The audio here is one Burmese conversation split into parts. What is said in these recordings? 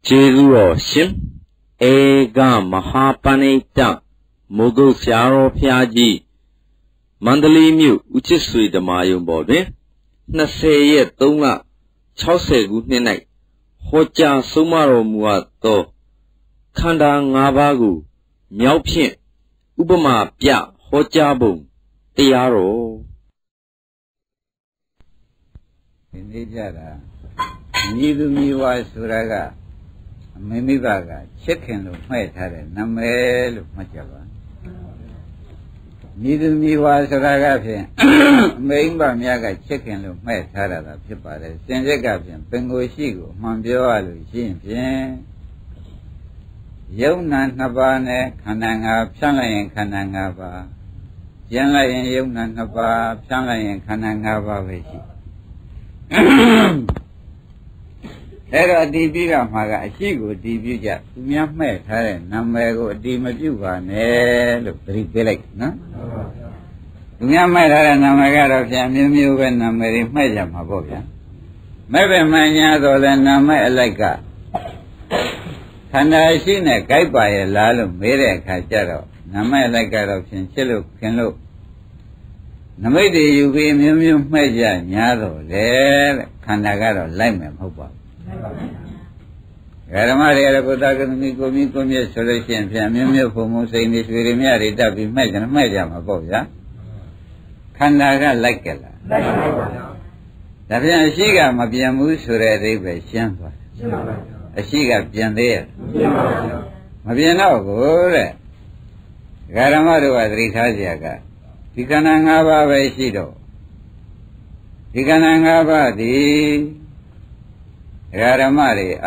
Jesu Shin Ega Mahapanita Mogu Siaro Piaji Mandali Mu Uchisui the Mayum Bode Naseye Tonga Chause Gutnight Hoja Sumaro Muato Kanda Ngabagu Miaupin Ubama Pia Hojabum Tiaro Nijara Nidu Miwa Suraga Mimibaga Chicken of Metare Namel Machava Nidu Miwa Suraga Maimba Miaga Chicken of Metara Pipare Senjagapian Pengo Shigo Mambioalu Shin Yaunan Nabane Kananga Psalayan Kanangaba Janlayan Yaunan Naba Psalayan Kanangaba Vishi Era Dibiga Maga, Shigo Dibuja, Yame, Namego, Dimajuva, Nelo, Ripelek, no? Yame, Namaga, Yamu, and Namari Majam Maboya. Maybe Mania, than Nama Elega. Can I see a guy by a lalo, Mere Kajaro, Nama Elega of Chinchillo, can look. Namadi, you be Mimu Maja, Yado, there, Kandagaro, Lime, Hopa. Garamari Miko Miko solution, Mimu for Musa this very merry, that we make a Majam above, ya? Kandaga like it. That is a shiga, Mabiamu, Sure, Shampa. A shiga, Jan there. Mabiano, go. Garamari was Rikaziaga. Tikanangaba Veshido. Tikanangaba di Garamari,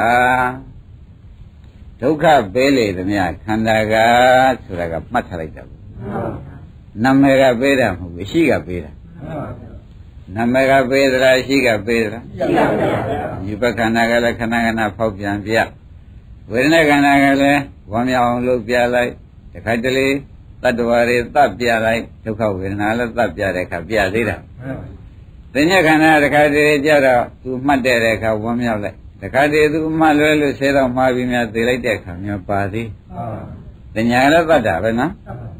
Toka Bele, the Mia Kandaga, Suraga Matarita. Namega Beda, Shiga Beda. Namega Beda, Shiga Beda. Yubakanagala Kanagana Popian Via. When I Ganagale, one young look like the Kadali. Tadwari Tapia like Toka Vinala Tapia Capia Dida. Then you can add a Kadira to Madereka, Wamia. The Kadidu Malu said of Mavimia Deleteka, your party. Then Yala Badavana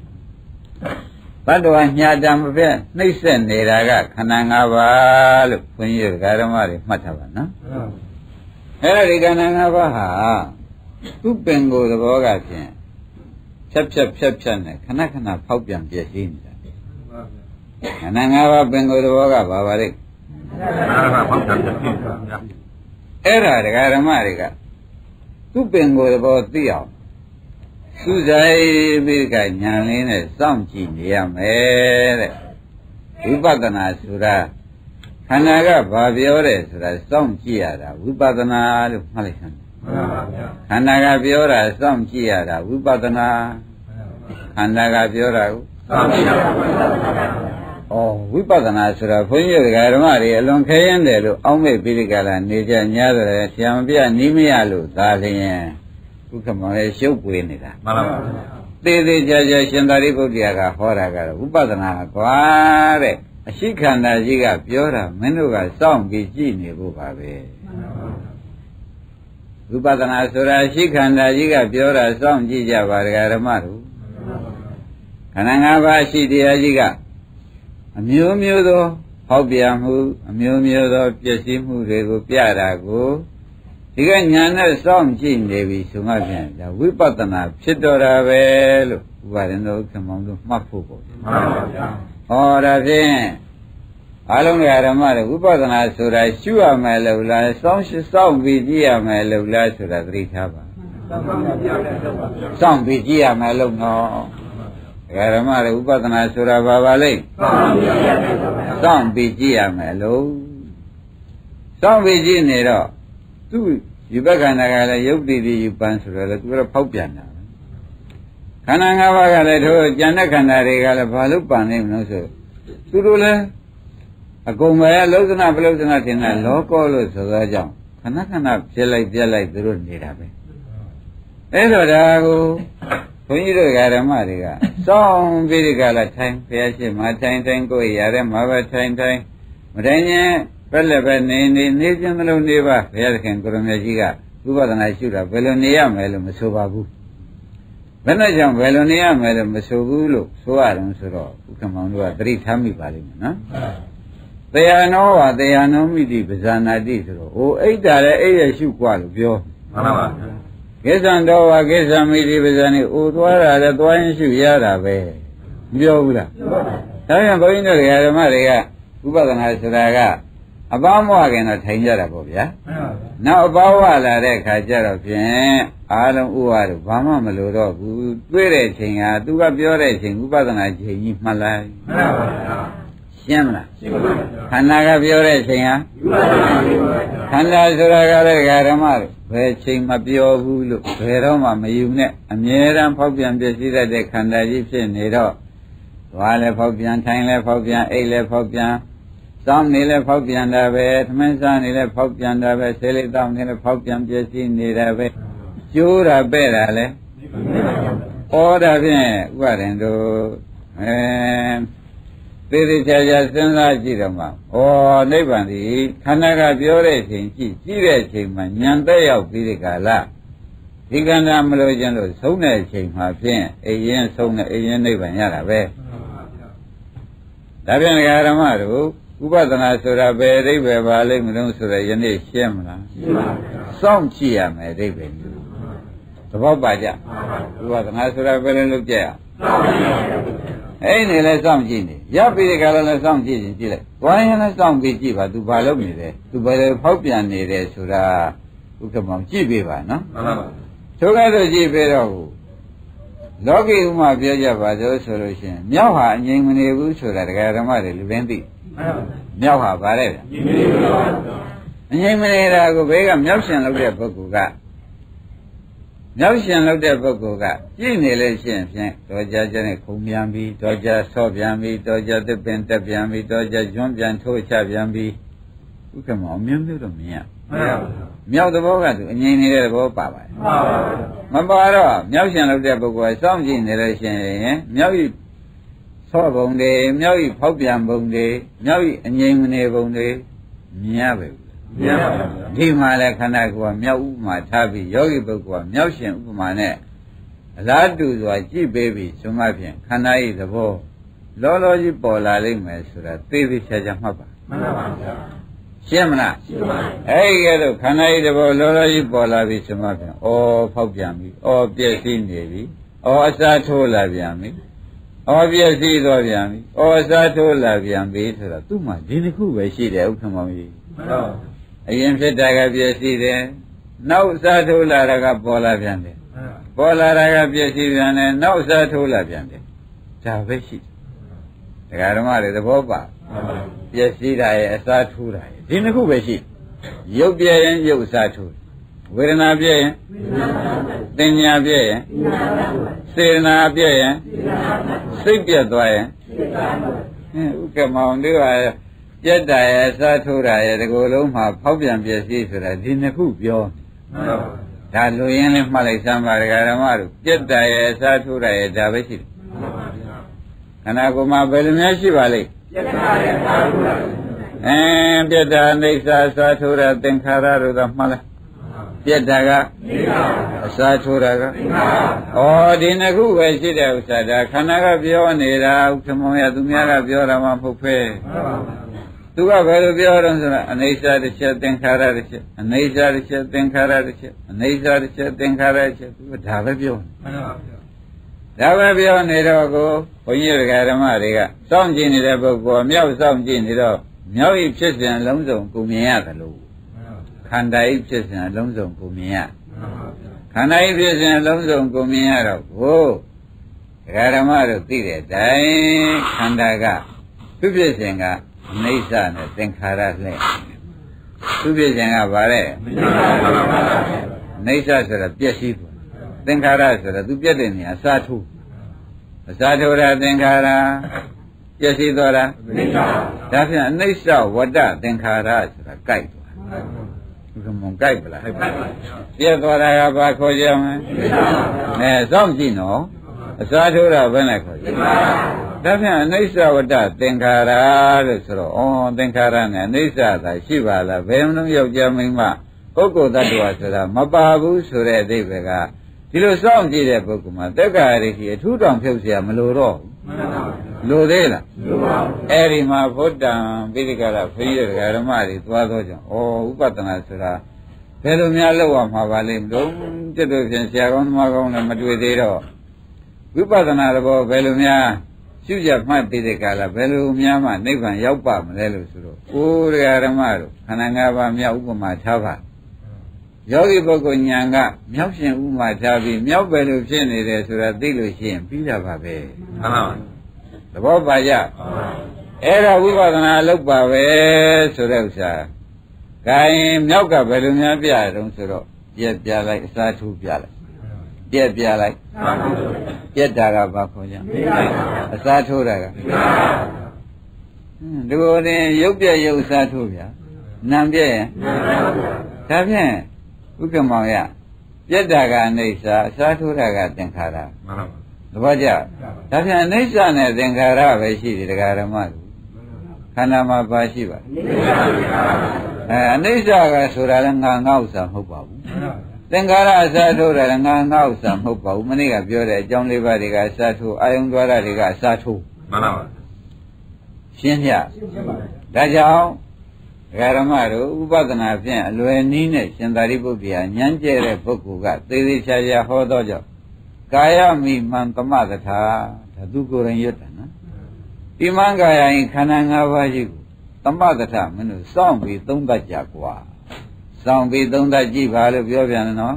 Padua Yadam Fair, Nixon, Niraga, Kanangava, when you Garamari, Matavana. Harry Ganangava, two Bengo the Bogatin. Chap, Kanakana Popian Piasin. Kananga Bengo the Voga, Bavaric. Era the Garamarica. Two Bengo the Botia. Suzai Birka Yanlin, some Chindia Mere. Ubadana Sura. Kanaga Babiores, some Chiara, Ubadana Malisan. Kandaga Biora, some Chiara, Ubadana Kandaga Biora. Oh, Ubadana Sura, when you Garamari, along Kayande, Ome Biligala, Nija, Nyada, Siambia, Nimialu, Darling, who come on a show winner. They judge Shandari Budiaga, Horaga, Ubadana, Quare, a Shikanda Ziga, Biora, Menuga, some Gini Bubabe. Upadana Sura Shikanda Jiga Biora Som Jija Vargaramaru Kanangaba Shidia Jiga Amu Mudo Hobiamu Amu Mudo Piasimu Rego Piarago Tiganyana Som Jin Devi Sumagan the Wipatana Chidora Velo Vareno Kamandu Mafuko Ora then Along Garamara, Upadana Sura, Shua Malula, some Vigia Malula Sura Rikaba. Some Vigia Maluno Garamara, Upadana Sura Babale. Some Vigia Malu. Some Viginero. Two Yubakanaga, Yubdi, Yupansura, Tura Popiana. Kanangava, Janakana Regala Palupan, no so. Turula. A Gomaya Lozana Blozana in a local Soja, Kanakana, Jelly, the road need happen. Edo, when you got a Mariga, some very gala time, Piachi, my time, Tango, Yara, Mava time, Madania, Pelaban, Nation Neva, Yarakan Goromajiga, ဥပဒနာရှုတာဘယ်လိုနေရမယ်လို့မဆိုပါဘူးဘယ်နဲ့ကြောင့်ဘယ်လိုနေရမယ်လို့မဆိုဘူးလို့ဆိုရတယ်ဆိုတော့ဥက္ကမောင်တို့ကသတိထားမိပါလိမ့်မယ်နော်တရားနောဝတရားနောမိတိပဇာနာတိဆိုတော့အိုအိတ်တာလည်းအိတ်ရရှုกว่าလို့ပြောမှန်ပါပါကိစ္စံတော်ဝကိစ္စမိတိပဇာနေအိုသွားတာလည်းသွားရင်ရှုရတာပဲမပြောဘူးလားပြောပါဘူးဒါကြောင့်ဘုန်းကြီးတို့ဓမ္မတွေကဥပဒနာဆိုတာကအပေါင်းမဝခင်တော့ထိုင်ကြတာပေါ့ဗျာနောက်အပေါင်းဝလာတဲ့ခါကျတော့ဖြင့်အားလုံးဥပါတို့ဘာမှမလိုတော့ဘူးတွေ့တဲ့ချိန်ဟာသူကပြောတဲ့ချိန်ဥပဒနာချိန်ကြီးမှတ်လိုက်မှန်ပါဗျာရှင်းမလားရှင်းပါပါခန္ဓာကပြောတဲ့ချိန်ဟာခန္ဓာဆိုတာကလည်းဓမ္မတို့ဘယ်ချိန်မပြောဘူးလို့ဘယ်တော့မှမယူနဲ့အမြဲတမ်းဖောက်ပြန်ပြည့်စည်တဲ့ခန္ဓာကြီးဖြစ်နေတော့သွားလဲဖောက်ပြန်ထိုင်လဲဖောက်ပြန်အိတ်လဲဖောက်ပြန်စောင်းနေလဲဖောက်ပြန်တာပဲသမင်းစားနေလဲဖောက်ပြန်တာပဲဆေးလေးတောင်းနေလဲဖောက်ပြန်ပြည့်စည်နေတာပဲကျိုးတာပဲ့တာလဲဩဒါဖြင့်ဥပါရင်တို့သေသေးချာချာစဉ်းစားကြည့်တော့မှဩနိဗ္ဗာန်ဒီခန္ဓာကပြောတဲ့ချိန်ကြည့်တဲ့ချိန်မှာဉာဏ်သက်ရောက်ပြီးဒီကလာဒီခန္ဓာမလို့ခြင်းလို့ဆုံးတဲ့အချိန်မှာဖြင့်အိရင်ဆုံးတဲ့အိရင်နိဗ္ဗာန်ရတာပဲဒါဖြင့်ဓမ္မတို့ဥပဒနာဆိုတာဘယ်အဓိပ္ပာယ်ပါလိမ့်မလို့ဆိုတော့ယနေ့ရှင်းမလားရှင်းပါပြီစောင့်ကြည့်ရမယ်အဓိပ္ပာယ်မျိုးသဘောပါကြဥပဒနာဆိုတာဘယ်လိုလုပ်ကြရအဲ့ဒီလည်းစောင့်ကြည့်နေရပြီဒီကလည်းစောင့်ကြည့်ရင်ကြည့်လိုက်ဝိုင်းရင်လည်းစောင့်ပြီးကြည့်ပါ तू ဘာလုပ်နေလဲ तू ဘယ်လိုဖောက်ပြန်နေတယ်ဆိုတာဥက္ကမောင်ကြည့်ပေးပါနော်မှန်ပါပါထိုကဲ့သို့ကြည့်ပေးတော့လောကီဥမာပြောကြပါဆိုလို့ရှိရင်မြောက်ဟာအငြိမ်မနေဘူးဆိုတာတရားဓမ္မတွေလူရင်းသိမြောက်ဟာဗါတဲ့ဗျအငြိမ်မနေတာကိုဘေးကမြောက်ရှင်လုပ်တဲ့ပုဂ္ဂိုလ်ကမြောက်ရှင်လုပ်တဲ့ပုဂ္ဂိုလ်ကကြည့်နေလို့ရှိရင်ဖြင့်တော်ကြကြနဲ့ခုံပြန်ပြီးတော်ကြဆော့ပြန်ပြီးတော်ကြသစ်ပင်တက်ပြန်ပြီးတော်ကြကျွန်းပြန်ထိုးချပြန်ပြီးဥက္ကမောအမျိုးမျိုးတော့မရမြောက်သဘောကသူအငြိမ်နေတဲ့သဘောပါပါတယ်မပါတော့မြောက်ရှင်လုပ်တဲ့ပုဂ္ဂိုလ်ကစောင့်ကြည့်နေလို့ရှိရင်မြောက်ဤဆော့ပုံတွေမြောက်ဤဖောက်ပြန်ပုံတွေမြောက်ဤအငြိမ်မနေပုံတွေမြင်ရပါဘူးမြင်ပါဘူးဒီမှာလည်းခန္ဓာကိုယ်ကမြောက်ဥပမာထားပြီးယောဂီပုဂ္ဂိုလ်ကမြောက်ရှင်ဥပမာနဲ့အလားတူစွာကြည့်ပေးပြီးဆိုမှဖြင့်ခန္ဓာဤသဘောလောလောကြီးပေါ်လာလိမ့်မယ်ဆိုတာသိသိချာချာမှတ်ပါမှန်ပါပါဗျာရှင်းမလားရှင်းပါပြီအဲ့ဒီကဲတော့ခန္ဓာဤသဘောလောလောကြီးပေါ်လာပြီဆိုမှဖြင့်ဩဖောက်ပြန်ပြီဩပြည့်စည်နေပြီဩအစားထိုးလာပြန်ပြီဩပြည့်စည်သွားပြန်ပြီဩအစားထိုးလာပြန်ပြီဆိုတော့သူ့မှာဒီတစ်ခုပဲရှိတယ်ဥက္ကမောင်ကြီးမှန်ပါအရင်ဖြစ်တာကပြည့်စည်တယ်နောက်အစားထိုးလာတာကပေါ်လာပြန်တယ်ပေါ်လာတာကပြည့်စည်ပြန်တယ်နောက်အစားထိုးလာပြန်တယ်ဒါပဲရှိတယ်ဒကာဓမ္မတွေသဘောပါပြည့်စည်တာရဲ့အစားထိုးတာရဲ့ဒီနှစ်ခုပဲရှိရုပ်ပြည့်ရင်ရုပ်အစားထိုးဝေဒနာပြည့်ရင်သင်ညာပြည့်ရင်စေတနာပြည့်ရင်စိတ်ပြည့်သွားရင်ဥက္ကမောင်တို့ကပြတ်တာရဲ့အစားထိုးတာရဲ့ဒီကိုယ်လုံးမှာဖောက်ပြန်ပြည့်စည်ဆိုတာဒီနှစ်ခုပြောဒါလူရင်းလေးမှတ်လိုက်စမ်းပါဒကာဓမ္မတို့ပြတ်တာရဲ့အစားထိုးတာရဲ့ဒါပဲရှိတယ်ခန္ဓာကိုယ်မှာဘယ်လိုများရှိပါလိမ့်ပြတ်တာရဲ့အစားထိုးတာပြတ်တာအိဋ္ဌာအစားထိုးတာသင်္ခါရတို့ကမှတ်လိုက်ပြတ်တာကအစားထိုးတာကဒီနှစ်ခုပဲရှိတဲ့ဥစ္စာဒါခန္ဓာကပြောနေတာဥက္ကမောရသူများကပြောတာမှမဟုတ်ဖဲသူကဘယ်လိုပြောတော့ဆိုတော့အနိစ္စတစ်ချက်သင်္ခါရတစ်ချက်အနိစ္စတစ်ချက်သင်္ခါရတစ်ချက်အနိစ္စတစ်ချက်သင်္ခါရတစ်ချက်သူကဒါပဲပြောဒါပဲပြောနေတော့ကိုဘုန်းကြီးဓမ္မတွေကစောင့်ကြည့်နေတဲ့ပုဂ္ဂိုလ်မြောက်စောင့်ကြည့်နေတော့မြောက်ဤဖြစ်စဉ်အလုံးစုံကိုမြင်ရတယ်လို့ခန္ဓာဤဖြစ်စဉ်အလုံးစုံကိုမြင်ရခန္ဓာဤဖြစ်စဉ်အလုံးစုံကိုမြင်ရတော့ကိုဓမ္မတို့သိတဲ့အတိုင်းခန္ဓာကသူဖြစ်စဉ်ကအနိစ္စနဲ့သင်္ခါရလှဲ့သူဖြစ်စဉ်ကဘာလဲအနိစ္စဆိုတာပျက်စီးသွားသင်္ခါရဆိုတာသူပြတ်တဲ့နေရာအစားထိုးတာသင်္ခါရပျက်စီးသွားတာဒါဖြင့်အနိစ္စဝတ္တသင်္ခါရဆိုတာကြိုက်သွားဘုကမုံကြိုက်ပလားပြတ်သွားတာကဘာခေါ်ကြမလဲစောင့်ကြည့်နော်အစားထိုးတာဘယ်နဲ့ခေါ်ကြဒါဖြင့်အနိစ္စဝတ္တသင်္ခါရလို့ဆိုတော့သင်္ခါရနဲ့အနိစ္စသာရှိပါလားဘယ်မှမယောက်ျားမိန်းမပုဂ္ဂိုလ်တ attva ဆိုတာမပါဘူးဆိုတဲ့အဓိပ္ပာယ်ကဒီလိုစောင့်ကြည့်တဲ့ပုဂ္ဂိုလ်မှာသက်္ကာရရှိအထူးတောင်ဖြုတ်เสียမလိုတော့ဘူးလိုသေးလားလိုပါဘူးအဲ့ဒီမှာဘုဒ္ဓံပိဋကရဘုန်းကြီးတို့ဓမ္မတွေသွားတော့ကြောင့်ဥပဒနာဆိုတာဘယ်လိုများလောက်ရမှာပါလိမ့်မလို့တက်တော့ဖြင့်ဆရာကောင်းသမားကောင်းလည်းမတွေ့သေးတော့ဝိပဿနာတော့ဘယ်လိုများရှုကြမှတ်ပြီးတဲ့ကာလဘယ်လိုများမှနိဗ္ဗာန်ရောက်ပါမလဲလို့ဆိုတော့ဓမ္မတို့ခန္ဓာ၅ပါးမြောက်ဥပမာထားပါယောဂီပုဂ္ဂိုလ်ဉာဏ်ကမြောက်ရှင်ဥမာထားပြီးမြောက်ပဲလို့ဖြစ်နေတယ်ဆိုတာသိလို့ရှိရင်ပြီးတာပါပဲမှန်ပါပါသဘောပါကြအဲ့ဒါဝိပဿနာလုပ်ပါပဲဆိုတဲ့ဥစ္စာခိုင်းမြောက်ကဘယ်လိုများပြရတုံးဆိုတော့ပြက်ပြလိုက်အစားထိုးပြလိုက်ပြက်ပြလိုက်ပြက်တာကဘာခေါ်ကြအစားထိုးတာကဒီလိုနဲ့ရုပ်ပြက်ရုပ်အစားထိုးဗျာနာမ်ပြက်ရင်ဒါဖြင့်ဥက္ကမောင်ရပြက်တာကအနိစ္စအစားထိုးတာကသင်္ခါရမှန်ပါပါသဘောကျဒါဖြင့်အနိစ္စနဲ့သင်္ခါရပဲရှိတယ်တရားဓမ္မတို့ခန္ဓာမှာပါရှိပါအနိစ္စကဆိုတာလည်းငါဥစ္စာမဟုတ်ပါဘူးသင်္ခါရအစားထိုးတာလည်းငါဥစ္စာမဟုတ်ပါဘူးမနေ့ကပြောတဲ့အကြောင်းလေးပါးတွေကအစားထိုးအာယုံသွားတာတွေကအစားထိုးမှန်ပါပါရှင်းပြဒါကြောင့်ဓမ္မတို့ဥပဒနာဖြင့်အလွယ်နည်းနဲ့ရှင်သာရိပုတ္တရာဉာဏ်ကျဲတဲ့ပုဂ္ဂိုလ်ကသေသေးချာချာဟောတော့ကြောင့်ကာယမိမှန်သမသထာဒါသူကိုယ်ရင်ရွတ်တာနော်ဒီမှန်ကာယရင်ခန္ဓာ၅ပါးရှိကိုသမသထာမင်းတို့စောင့်ပြီးသုံးသပ်ကြကွာစောင့်ပြီးသုံးသပ်ကြည့်ပါလို့ပြောပြန်တယ်နော်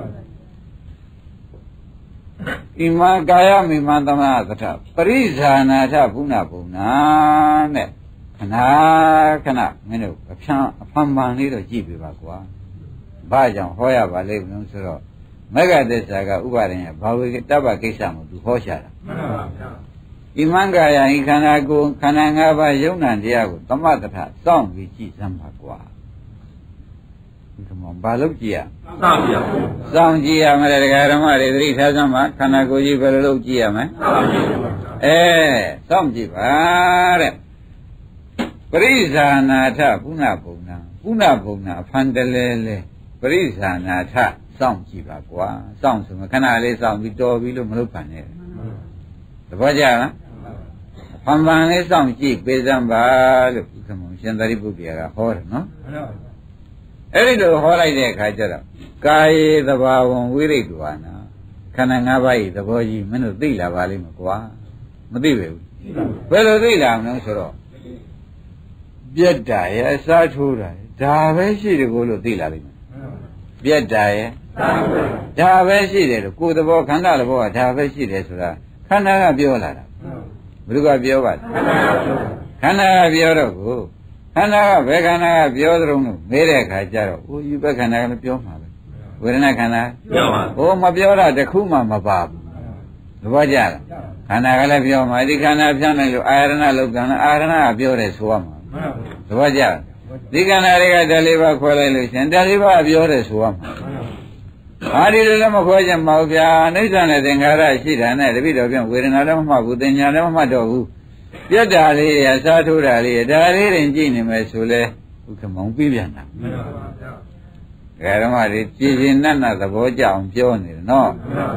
ဒီမှန်ကာယမိမှန်သမသထာပရိဇာနာထဘုနာဘုံနာနဲ့ခဏခဏမင်းတို့အဖန်မှန်လေးတော့ကြည့်ပြပါကွာဘာကြောင့်ဟောရပါလိမ့်မလို့ဆိုတော့မဂ္ဂသစ္စာကဥပါဒင်ရဲ့ဘာဝေတ္တပကိစ္စမို့သူဟောရှာတာမှန်ပါဗျာဒီမင်္ဂယာဤခန္ဓာကိုယ်ခန္ဓာ၅ပါးယုံနာတရားကိုသမတထစောင့်ပြီးကြည့်စမ်းပါကွာဒီမှာဘာလို့ကြည့်ရစောင့်ကြည့်ရမယ်တရားဓမ္မတွေသတိထားစမ်းပါခန္ဓာကိုယ်ကြီးဘယ်လိုလုပ်ကြည့်ရမလဲစောင့်ကြည့်ပါတဲ့ပရိဇာနာထပုဏ္ဏဘုံနာအဖန်တလဲလဲပရိဇာနာထစောင့်ကြည့်ပါကွာစောင့်ဆိုမှခဏလေးစောင့်ပြီးတော်ပြီလို့မလုပ်ပါနဲ့သဘောကျလားဖန်ဖန်လေးစောင့်ကြည့်ပေးစမ်းပါလို့ဘုရားမောရှင်သာရိပုတ္တရာကဟောတယ်နော်အဲ့ဒီလိုဟောလိုက်တဲ့အခါကျတော့ကာယေသဘာဝံဝိရိတ္တဝါနာခန္ဓာ၅ပါးဤသဘောကြီးမင်းတို့သိလာပါလိမ့်မယ်ကွာမသိပဲဘူးဘယ်လိုသိလာမလဲဆိုတော့ပြက်တာရဲ့အစားထိုးတာဒါပဲရှိတယ်ကိုလို့သိလာလိမ့်မယ်ပြက်တာရဲ့ဒါပဲရှိတယ်လို့ကိုယ်သဘောခန္ဓာသဘောကဒါပဲရှိတယ်ဆိုတာခန္ဓာကပြောလာတာဘယ်သူကပြောပါလဲခန္ဓာကပြောတော့ကိုခန္ဓာကဘယ်ခန္ဓာကပြောသလုံးလို့မေးတဲ့အခါကျတော့အိုးယူဘက်ခန္ဓာကလည်းပြောမှာပဲဝေဒနာခန္ဓာပြောပါဟိုမပြောတာတခုမှမပါဘူးသဘောကျလားခန္ဓာကလည်းပြောမှာဒီခန္ဓာပြောင်းနေလို့အာရဏလောကံအာရဏကပြောတယ်ဆိုရမှာသဘောကျလားဒီခန္ဓာတွေကဓာတ်လေးပါခွဲလိုက်လို့ရှင်ဓာတ်လေးပါပြောတယ်ဆိုရမှာဟာဒီလိုလည်းမခွဲချင်ပါဘူးဗျာအနိစ္စနဲ့သင်္ခါရရှိတာနဲ့တပိတော်ပြန်ဝေဒနာလည်းမမှတ်ဘူးသင်ညာလည်းမမှတ်တော့ဘူးပြတ်တာလေးရစားထိုးတာလေးဒါလေးရင်ကြည့်နေမယ်ဆိုလဲဥက္ကမောင်ပြပြန်တာမှန်ပါဗျာဓမ္မတွေကြည်ရင်နတ်နတ်သဘောကြအောင်ပြောနေတယ်နော်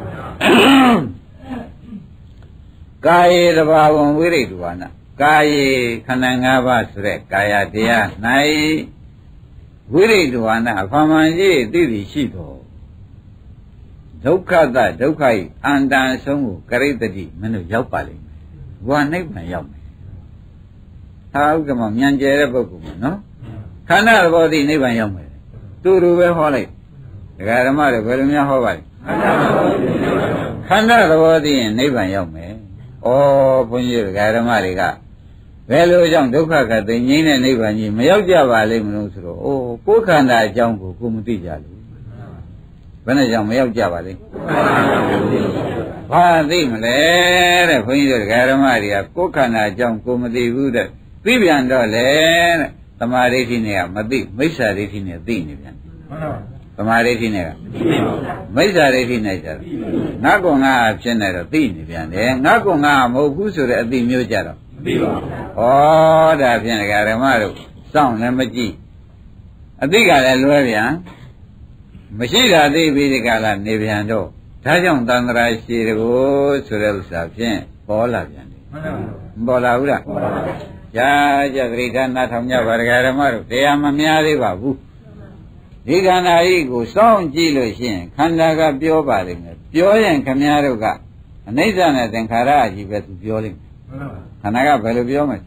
ကာယေတဘာဝံဝိရိတ္တဝါနာကာယေခန္ဓာ၅ပါးဆိုတဲ့ကာယတရား၌ဝိရိတ္တဝါနာအဖမှန်ကြီးသိသိရှိတော်ဒုက္ခသဒုက္ခဤအန္တန်ဆုံးကိုကရိတ္တိမင်းတို့ရောက်ပါလိမ့်မယ်။ဘဝနိဗ္ဗာန်ရောက်မယ်။ဟာဥက္ကမဉာဏ်ကျယ်တဲ့ပုဂ္ဂိုလ်မှာနော်။ခန္ဓာသဘောသိနိဗ္ဗာန်ရောက်မယ်။တူတူပဲဟောလိုက်။ဒကာဓမ္မတွေဘယ်လိုများဟောပါလဲ။ခန္ဓာသဘောသိရင်နိဗ္ဗာန်ရောက်မယ်။ဩဘုန်းကြီးဒကာဓမ္မတွေကဘယ်လိုကြောင့်ဒုက္ခကသိငြိမ်းတဲ့နိဗ္ဗာန်ကြီးမရောက်ကြပါလိမ့်မလို့ဆိုတော့အိုးကိုယ်ခန္ဓာအကြောင်းကိုမသိကြလို့ဘယ်နဲ့ကြောင့်မရောက်ကြပါလိမ့်ဘာသိမလဲတဲ့ဘုန်းကြီးတို့ဓမ္မတွေကကိုယ်ခန္ဓာအကြောင်းကိုမသိဘူးတဲ့သိပြန်တော့လေတဲ့သမာဓိဋ္ဌိနဲ့ကမသိမိစ္ဆာဒိဋ္ဌိနဲ့သိနေပြန်သမာဓိဋ္ဌိနဲ့ကမိစ္ဆာဒိဋ္ဌိနဲ့ကြတော့ငါကောင်ငါဖြစ်နေတော့သိနေပြန်တယ်ငါကောင်ငါမဟုတ်ဘူးဆိုတဲ့အသိမျိုးကြတော့သိပါဘူးဩဒါဖြင့်ဓမ္မတို့စောင့်လည်းမကြည့်အသိကလည်းလွဲပြန်မရှိတာသိပြီးဒီကလာနေပြန်တော့ဒါကြောင့်တန်ត្រာရှိတကိုဆိုတဲ့ဥစ္စာဖြင့်ပေါ်လာပြန်တယ်မပေါ်လာဘူးလားကြာကြသတိထားနားထောင်ကြပါဒကာဓမ္မတို့တရားမများသေးပါဘူးဒီခန္ဓာကြီးကိုစောင့်ကြည့်လို့ရှိရင်ခန္ဓာကပြောပါလိမ့်မယ်ပြောရင်ခမည်းတော်ကအနိစ္စနဲ့သင်္ခါရအကြီးပဲသူပြောလိမ့်မယ်ခန္ဓာကဘယ်လိုပြောမလဲ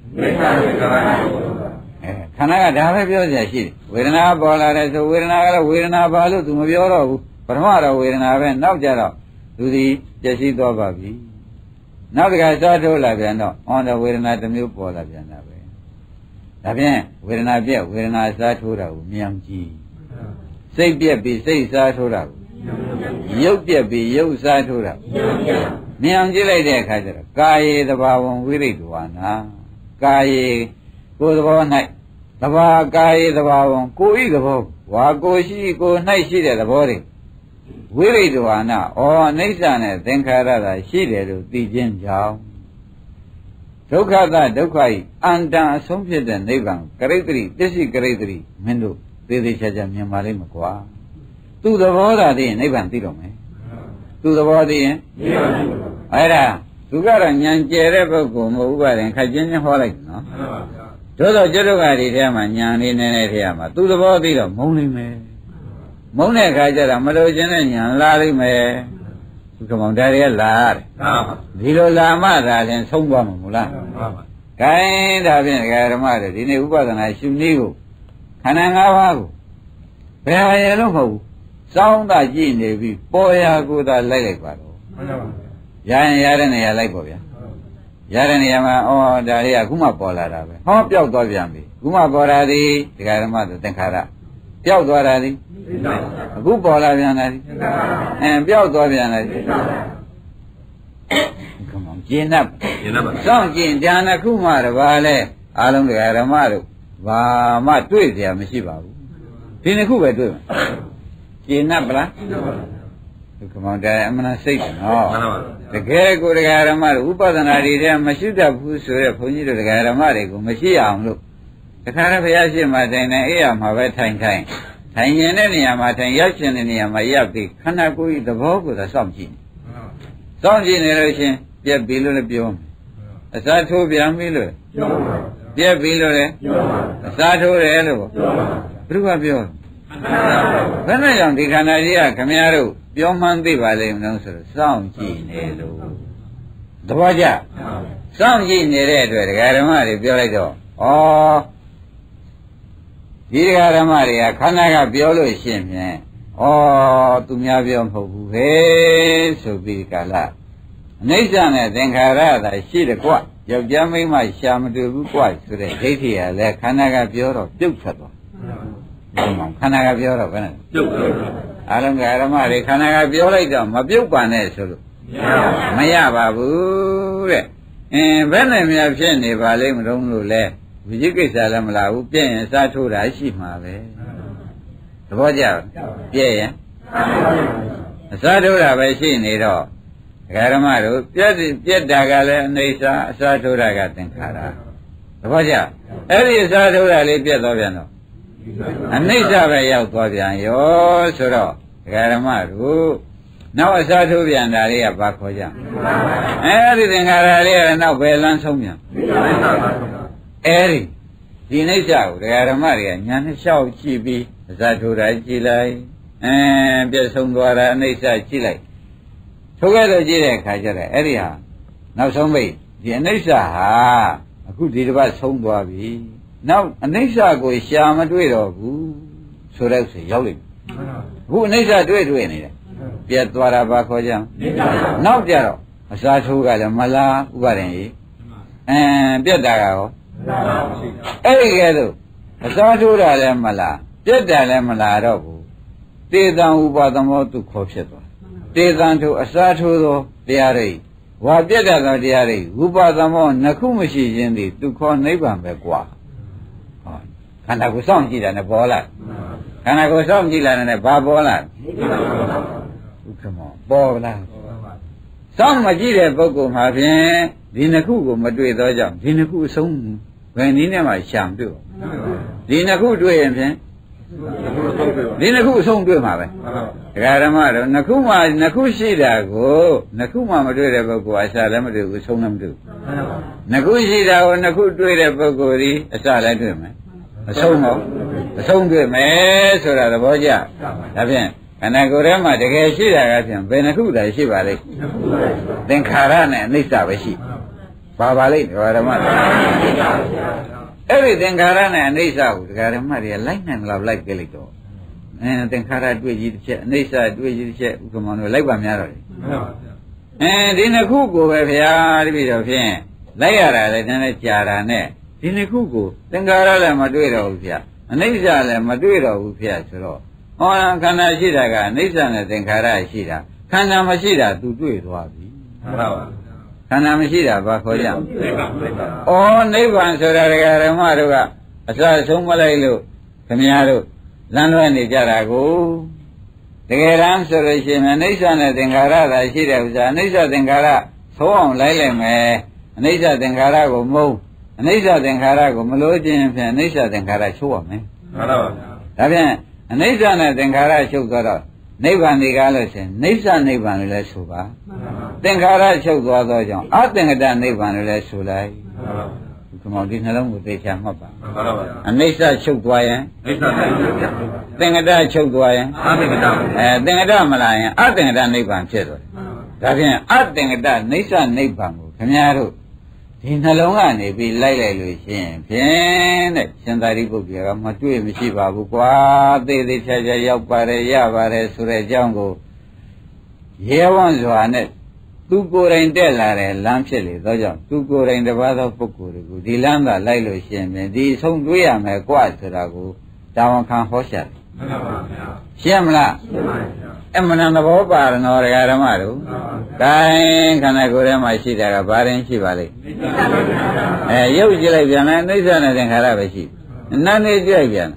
ခန္ဓာကဒါပဲပြောကြရှိတယ်ဝေဒနာပေါ်လာတယ်ဆိုဝေဒနာကတော့ဝေဒနာပါလို့သူမပြောတော့ဘူးပထမတော့ဝေဒနာပဲနောက်ကြတော့သူဒီပြည့်စည်သွားပါပြီနောက်တစ်ခါစားထိုးလာပြန်တော့အော်တော့ဝေဒနာတစ်မျိုးပေါ်လာပြန်တာပဲဒါဖြင့်ဝေဒနာပြက်ဝေဒနာစားထိုးတာကိုမြင်ကြည့်စိတ်ပြက်ပြီးစိတ်စားထိုးတာကိုရုပ်ပြက်ပြီးရုပ်စားထိုးတာမြင်ကြည့်လိုက်တဲ့အခါကျတော့ကာယေသဘာဝံဝိရိတဝါနာကာယေကိုယ်သဘော၌သဘာကာယေသဘာဝံကိုယ်ဤသဘောဝါကိုရှိကိုယ်၌ရှိတဲ့သဘောတွေဝိရိတဝါနာဩအနိစ္စနဲ့သင်္ခါရသာရှိတယ်လို့သိခြင်းကြောင့်ဒုက္ခသဒုက္ခဤအန္တန်အဆုံးဖြစ်တဲ့နိဗ္ဗာန်ကရိတ္တိပစ္စည်းကရိတ္တိမင်းတို့သေသေးချာချာမြင်ပါလိမ့်မကွာသူ့သဘောသာသိရင်နိဗ္ဗာန်သိတော့မယ်သူ့သဘောသိရင်အဲ့ဒါသူကတော့ဉာဏ်ကျယ်တဲ့ပုဂ္ဂိုလ်မဟုတ်ပါဘူးခက်ချင်းချင်းဟောလိုက်နော်တို့တော့ကျွတ်တို့ကဒီထဲမှာဉာဏ်လေးနည်းနည်းထဲမှာသူ့သဘောသိတော့မုန်းလိမ့်မယ်မုန်းတဲ့အခါကျတော့မလို့ခြင်းနဲ့ဉာဏ်လာလိမ့်မယ်သူကမောင်ဒါတွေကလာရတယ်ဒီလိုလာမှသာရင်ဆုံးသွားမှာမို့လားဂိုင်းဒါဖြင့်ဓမ္မတွေဒီနေ့ဥပဒနာရှုနည်းကိုခန္ဓာ၅ပါးကိုဘယ်ဟာရလို့မဟုတ်ဘူးစောင်းတာကြည့်နေပြီပေါ်ရာကိုသာလိုက်လိုက်ပါတော့ရရင်ရတဲ့နေရာလိုက်ပေါ့ဗျာရတဲ့နေရာမှာဩဒါလေးကခုမှပေါ်လာတာပဲဟောပျောက်သွားပြန်ပြီခုမှပေါ်လာသည်ဒကာဓမ္မဆိုသင်္ခါရပျောက်သွားတာသည်အခုပေါ်လာပြန်တာသည်ပျောက်သွားပြန်တာသည်ကမောင်ကျင်납စောင့်ကျင်ဉာဏ်ခုမှတပါးလဲအားလုံးဒကာဓမ္မတို့ဘာမှတွေ့เสียမရှိပါဘူးဒီနှစ်ခုပဲတွေ့မှာကျင်납ဗလားဒုက္ခမောင်တရားအမှန်စိတ်တယ်နော်တကယ်ကိုဒကာဓမ္မတို့ဥပဒနာတွေထဲမရှိတတ်ဘူးဆိုရဲဘုန်းကြီးတို့ဒကာဓမ္မတွေကိုမရှိအောင်လို့တခါတော့ဘုရားရှိမှတိုင်နေအေးရမှာပဲထိုင်ရင်တဲ့နေရာမှာထိုင်ရောက်ရှင်တဲ့နေရာမှာရပ်ပြီးခန္ဓာကိုယ်ဤသဘောကိုသာစောင့်ကြည့်စောင့်ကြည့်နေလို့ရှင်ပြက်ပြီးလို့လည်းပြောမယ်အစားထိုးပြန်ပြီလို့ပြက်ပြီးလို့လည်းအစားထိုးတယ်လို့ဘုရားပြောဘယ်နဲ့ကြောင့်ဒီခန္ဓာကြီးကခမည်းတော်ပြောမှန်းသိပါလိမ့်မလို့ဆိုတော့စောင့်ကြည့်နေလို့သဘောကျစောင့်ကြည့်နေတဲ့အတွက်ဒကာဓမ္မတွေပြောလိုက်တော့ဒီဒကာဓမ္မတွေကခန္ဓာကပြောလို့ရှိရင်ဖြင့်သူများပြောမဟုတ်ဘူးဟဲ့ဆိုပြီးကာလအနိစ္စနဲ့သင်္ခါရသာရှိတယ်ကွယောက်ျားမိန်းမရှာမတွေ့ဘူးကွဆိုတဲ့ဒိဋ္ဌိကလည်းခန္ဓာကပြောတော့ပြုတ်ထွက်သွားခန္ဓာကပြောတော့ဘယ်နဲ့ပြုတ်သွားအားလုံးကဓမ္မတွေခန္ဓာကပြောလိုက်တော့မပြုတ်ပါနဲ့ဆိုလို့မရပါဘူးတဲ့ဘယ်နဲ့များဖြစ်နေပါလိမ့်မလို့လို့လဲဝိจิကိစ္စလည်းမလာဘူးပြည့်ရင်စားထိုးတာရှိမှာပဲသဘောကျပြည့်ရင်အစားထိုးတာပဲရှိနေတော့ဓမ္မတို့ပြက်တာကလည်းအနေစာအစားထိုးတာကသင်္ခါရသဘောကျအဲ့ဒီအစားထိုးတာလေးပြက်သွားပြန်တော့အနိစ္စပဲရောက်သွားပြန်ရောဆိုတော့ဓမ္မတို့နောက်အစားထိုးပြန်တာလေးကဘာခေါ်ကြအဲ့ဒီသင်္ခါရလေးကနောက်ပဲလမ်းဆုံးပြန်အဲ့ဒီနိစ္စကိုဓမ္မတွေကညာနဲ့လျှောက်ကြည့်ပြီးအစားထိုးတာကြည့်လိုက်ပြည့်ဆုံးသွားတာအနိစ္စကြည့်လိုက်ထိုကဲ့သို့ကြည့်တဲ့အခါကျတော့အဲ့ဒီဟာနောက်ဆုံးပိတ်ဒီအနိစ္စဟာအခုဒီတစ်ပတ်ဆုံးသွားပြီနောက်အနိစ္စကိုရှာမတွေ့တော့ဘူးဆိုတော့ဆိုရောက်လိမ့်မယ်အခုအနိစ္စတွေ့နေတယ်ပြတ်သွားတာဘာခေါ်ကြနောက်ကြတော့အစာထိုးကလည်းမလားဥပါရင်ကြီးပြတ်တာကရောအဲ့ဒီကဲတော့အစာထိုးတာလည်းမလားပြတ်တာလည်းမလားတော့ဘူးတေတံဥပါသမောသူခေါ်ဖြစ်သွားတေတံထိုအစာထိုးသောတရားတွေဝါပြတ်တာသောတရားတွေဥပါသမောနှစ်ခုမရှိခြင်းသည်သူခေါ်နိဗ္ဗာန်ပဲกว่าခန္ဓာကိုစောင့်ကြည့်တာနဲ့ပေါ်လာခန္ဓာကိုစောင့်ကြည့်လာတဲ့နဲ့ဘာပေါ်လာဥက္ကမောပေါ်လာစောင့်မကြည့်တဲ့ပုဂ္ဂိုလ်မှာဖြင့်ဒီနှစ်ခုကိုမတွေ့သောကြောင့်ဒီနှစ်ခုအဆုံးဘယ်နည်းနဲ့မှရှာမတွေ့ဒီနှစ်ခုတွေ့ရင်ဖြင့်ဒီနှစ်ခုအဆုံးတွေ့မှာပဲဒကာဓမ္မတို့နှစ်ခုမှနှစ်ခုရှိတာကိုနှစ်ခုမှမတွေ့တဲ့ပုဂ္ဂိုလ်အစလည်းမတွေ့ဘူးအဆုံးလည်းမတွေ့ဘူးနှစ်ခုရှိတာကိုနှစ်ခုတွေ့တဲ့ပုဂ္ဂိုလ်ဒီအစလည်းတွေ့မယ်အဆုံးတော့အဆုံးတွေ့မယ်ဆိုတာသဘောကျဒါဖြင့်ခန္ဓာကိုယ်ထဲမှာတကယ်ရှိတာကဖြင့်ဘယ်နှစ်ခုတည်းရှိပါလိမ့်သင်္ခါရနဲ့အနိစ္စပဲရှိပါလိမ့်ဒကာဓမ္မအဲ့ဒီသင်္ခါရနဲ့အနိစ္စကိုဒကာဓမ္မတွေကလိုက်နိုင်လောက်လိုက်ပြလိုက်တော့သင်္ခါရတွေ့ကြီးတစ်ချက်အနိစ္စတွေ့ကြီးတစ်ချက်ဥက္ကမတို့လိုက်ပါများတော့တယ်ဒီနှစ်ခုကိုပဲဗျာတပည့်တော်ဖြင့်လိုက်ရတာလည်းနည်းနည်းကြာတာနဲ့ဒီနှစ်ခုကိုသင်္ခါရလည်းမတွေ့တော့ဘူးဗျာအနိစ္စလည်းမတွေ့တော့ဘူးဗျာဆိုတော့ဟောခန္ဓာရှိတာကအနိစ္စနဲ့သင်္ခါရရှိတာခန္ဓာမရှိတာ तू တွေ့သွားပြီဟုတ်ပါဘူးခန္ဓာမရှိတာဘာခေါ်ကြဩနိဗ္ဗာန်ဆိုတာဒကာဓမ္မတို့ကအစဆုံးမလိုက်လို့ခင်ဗျားတို့လမ်းလွဲနေကြတာကိုတကယ်တမ်းဆိုလို့ရှိရင်အနိစ္စနဲ့သင်္ခါရသာရှိတဲ့ဥစ္စာအနိစ္စသင်္ခါရသုံးအောင်လိုက်လိုက်မယ်အနိစ္စသင်္ခါရကိုမုန်းအနိစ္စသင်္ခါရကိုမလို့ခြင်းဖြင့်အနိစ္စသင်္ခါရချုပ်ရမယ်မှန်ပါပါဒါဖြင့်အနိစ္စနဲ့သင်္ခါရချုပ်တော့နိဗ္ဗာန်ဒီကားလို့ရှင်နိစ္စနိဗ္ဗာန်လို့လည်းဆိုပါသင်္ခါရချုပ်သွားသောကြောင့်အသင်္ကတနိဗ္ဗာန်လို့လည်းဆိုလိုက်ဒီမောင်ဒီနှလုံးကိုသိချာမှတ်ပါအနိစ္စချုပ်သွားရင်သင်္ကတချုပ်သွားရင်သင်္ကတမလာရင်အသင်္ကတနိဗ္ဗာန်ဖြစ်သွားတယ်ဒါဖြင့်အသင်္ကတနိစ္စနိဗ္ဗာန်ကိုခင်ဗျားတို့ဒီနှလုံးကနေပြီးလိုက်လိုက်လို့ရှိရင်ဖြင့်တဲ့ရှင်သာရိပုတ္တရာကမတွေ့မရှိပါဘူးကွာသေသေးချာချာရောက်ပါတယ်ရပါတယ်ဆိုတဲ့အကြောင်းကိုရဲဝံ့စွာနဲ့သူကိုယ်တိုင်တက်လာတဲ့လမ်းဖြစ်လေသောကြောင့်သူကိုယ်တိုင်တပါးသောပုဂ္ဂိုလ်တွေကိုဒီလမ်းသာလိုက်လို့ရှိရင်ဒီဆုံးတွေးရမယ်ကွာဆိုတာကိုတာဝန်ခံဟောရှာတယ်မှန်ပါဗျာရှင်းမလားရှင်းပါဗျာအမှန်တဘောပါရနောဒကာဓမ္မတို့ဂိုင်းခန္ဓာကိုယ်ထဲမှာရှိတာကဘာရင်ရှိပါလိမ့်ရုပ်ကြည့်လိုက်ပြန်တယ်အိဋ္ဌနဲ့သင်္ခါရပဲရှိနာနေကြည့်ပြန်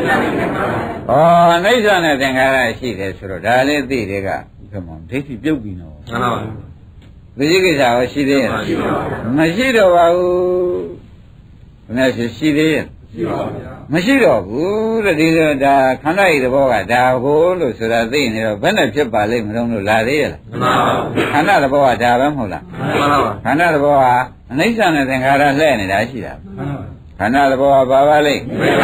အိဋ္ဌနဲ့သင်္ခါရရှိတယ်ဆိုတော့ဒါလည်းသိတဲ့ကဘုမောင်ဒိဋ္ဌိပြုတ်ပြီနော်မှန်ပါပါဒီကိစ္စရောရှိသေးရဲ့မရှိတော့ပါဘူးဘယ်နဲ့ရှိသေးရဲ့မရှိတော့ဘူးတဲ့ဒီလိုဒါခန္ဓာဤသဘောကဒါဟိုလို့ဆိုတာသိနေတော့ဘယ်နဲ့ဖြစ်ပါလိမ့်မလို့လာသေးရဲ့လားမှန်ပါဘူးခန္ဓာသဘောကဒါပဲမဟုတ်လားမှန်ပါပါခန္ဓာသဘောကအနိစ္စနဲ့သင်္ခါရလှည့်နေတာရှိတာခန္ဓာသဘောကဘာပါလိမ့်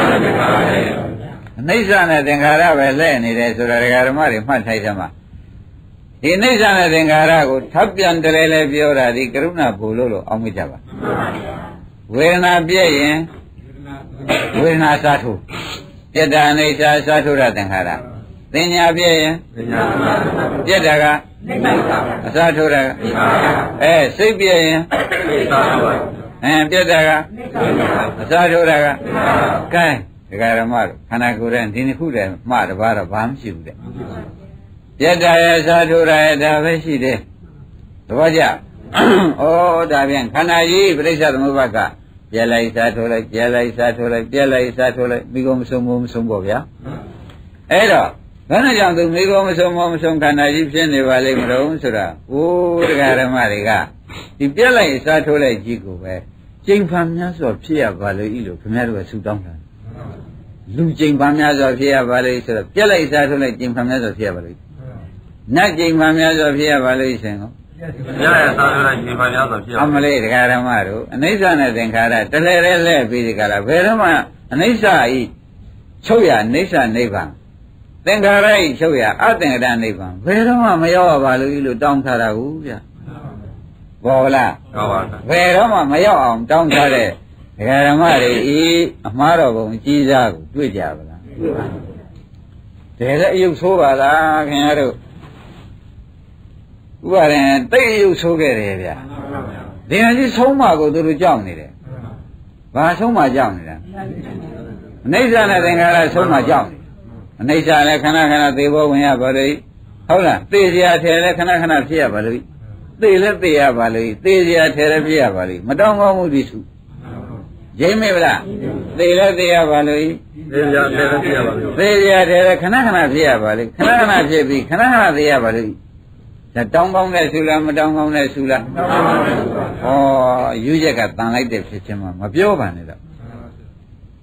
အနိစ္စနဲ့သင်္ခါရပဲလှည့်နေတယ်ဆိုတာဒကာဓမ္မတွေမှတ်ထိုက်သမှာဒီအနိစ္စနဲ့သင်္ခါရကိုထပ်ပြန်တလဲလဲပြောတာဒီကရုဏာဘုလို့အောင်းမိကြပါဝေဒနာပြည့်ရင်ဝေဒနာစားထုတ်ပြတ္တာအနိစ္စစားထုတ်ရသင်္ခါရသင်ညာပြည့်ရင်ပြတ္တာကအစားထုတ်ရစိတ်ပြည့်ရင်ပြတ္တာကအစားထုတ်ရကဲဒကာရမတို့ခန္ဓာကိုယ်ရဲ့ဒီနှစ်ခုတည်းမှတပါးတော့ဘာမှမရှိဘူးတဲ့ပြတ္တာရဲ့စားထုတ်ရရဲ့ဒါပဲရှိတယ်သဘောကျဩဒါဖြင့်ခန္ဓာကြီးပြိဿသမုပ္ပါဒ်ကပြက်လိုက်စားထိုးလိုက်ပြက်လိုက်စားထိုးလိုက်ပြက်လိုက်စားထိုးလိုက်မိကုန်မဆုံးမဆုံးပေါ့ဗျာအဲ့တော့ဘယ်နဲ့ကြောင့်သူမိကုန်မဆုံးမဆုံးခန္ဓာကြီးဖြစ်နေပါလိမ့်မလို့ဆိုတာအိုးတရားဓမ္မတွေကဒီပြက်လိုက်စားထိုးလိုက်ကြီးကိုပဲကျိန်ဖန်များစွာဖြစ်ရပါလို့ဤလို့ခင်ဗျားတို့ကဆူတောင်းတာလူကျိန်ဖန်များစွာဖြစ်ရပါလို့ဆိုတော့ပြက်လိုက်စားထိုးလိုက်ကျိန်ဖန်များစွာဖြစ်ရပါလို့နတ်ကျိန်ဖန်များစွာဖြစ်ရပါလို့ရှင်ကောရရသာရရှင်ပါများဆိုဖြစ်အမလေးတရားဓမ္မတို့အနိစ္စနဲ့သင်္ခါရတလဲလဲလဲပြီးဒီကလာဘယ်တော့မှအနိစ္စဤချုပ်ရအနိစ္စနိဗ္ဗာန်သင်္ခါရဤချုပ်ရအသင်္ကတနိဗ္ဗာန်ဘယ်တော့မှမရောက်ပါလို့တောင်းထားတာကိုဗျဘောလားဟုတ်ပါဘူးဘယ်တော့မှမရောက်အောင်တောင်းထားတဲ့တရားဓမ္မတွေဤအမှားတော်ပုံအကြီးစားကိုတွေ့ကြပါလားတွေ့ပါဘူးတကယ်လည်းအယုတ်ဆိုးပါလားခင်ဗျားတို့ဥပါရင်တိတ်ရုပ်ဆိုးခဲ့တယ်ဗျာဒီဟာကြီးဆုံးမကိုသူတို့ကြောက်နေတယ်ဘာဆုံးမကြောက်နေတာအနိစ္စနဲ့သင်္ခါရဆုံးမကြောက်နေအနိစ္စလည်းခဏခဏသေဘောဝင်ရပါလို့ဟုတ်လားသေစရာထဲလည်းခဏခဏဖြစ်ရပါလို့သေလည်းသေရပါလို့သေစရာထဲလည်းဖြစ်ရပါလို့မတောင်းကောင်းမှုဒီစုရိမ့်မေ့ဗလားသေလည်းသေရပါလို့သေစရာထဲလည်းဖြစ်ရပါလို့သေစရာထဲလည်းခဏခဏဖြစ်ရပါလို့ခဏခဏဖြစ်ပြီးခဏခဏသေရပါလို့ဒါတောင်းကောင်းတဲ့ဆူလားမတောင်းကောင်းတဲ့ဆူလားတောင်းကောင်းတဲ့ဆူပါဩယူရက်ကတန်လိုက်တဲ့ဖြစ်ချင်းမှမပြောပါနဲ့တော့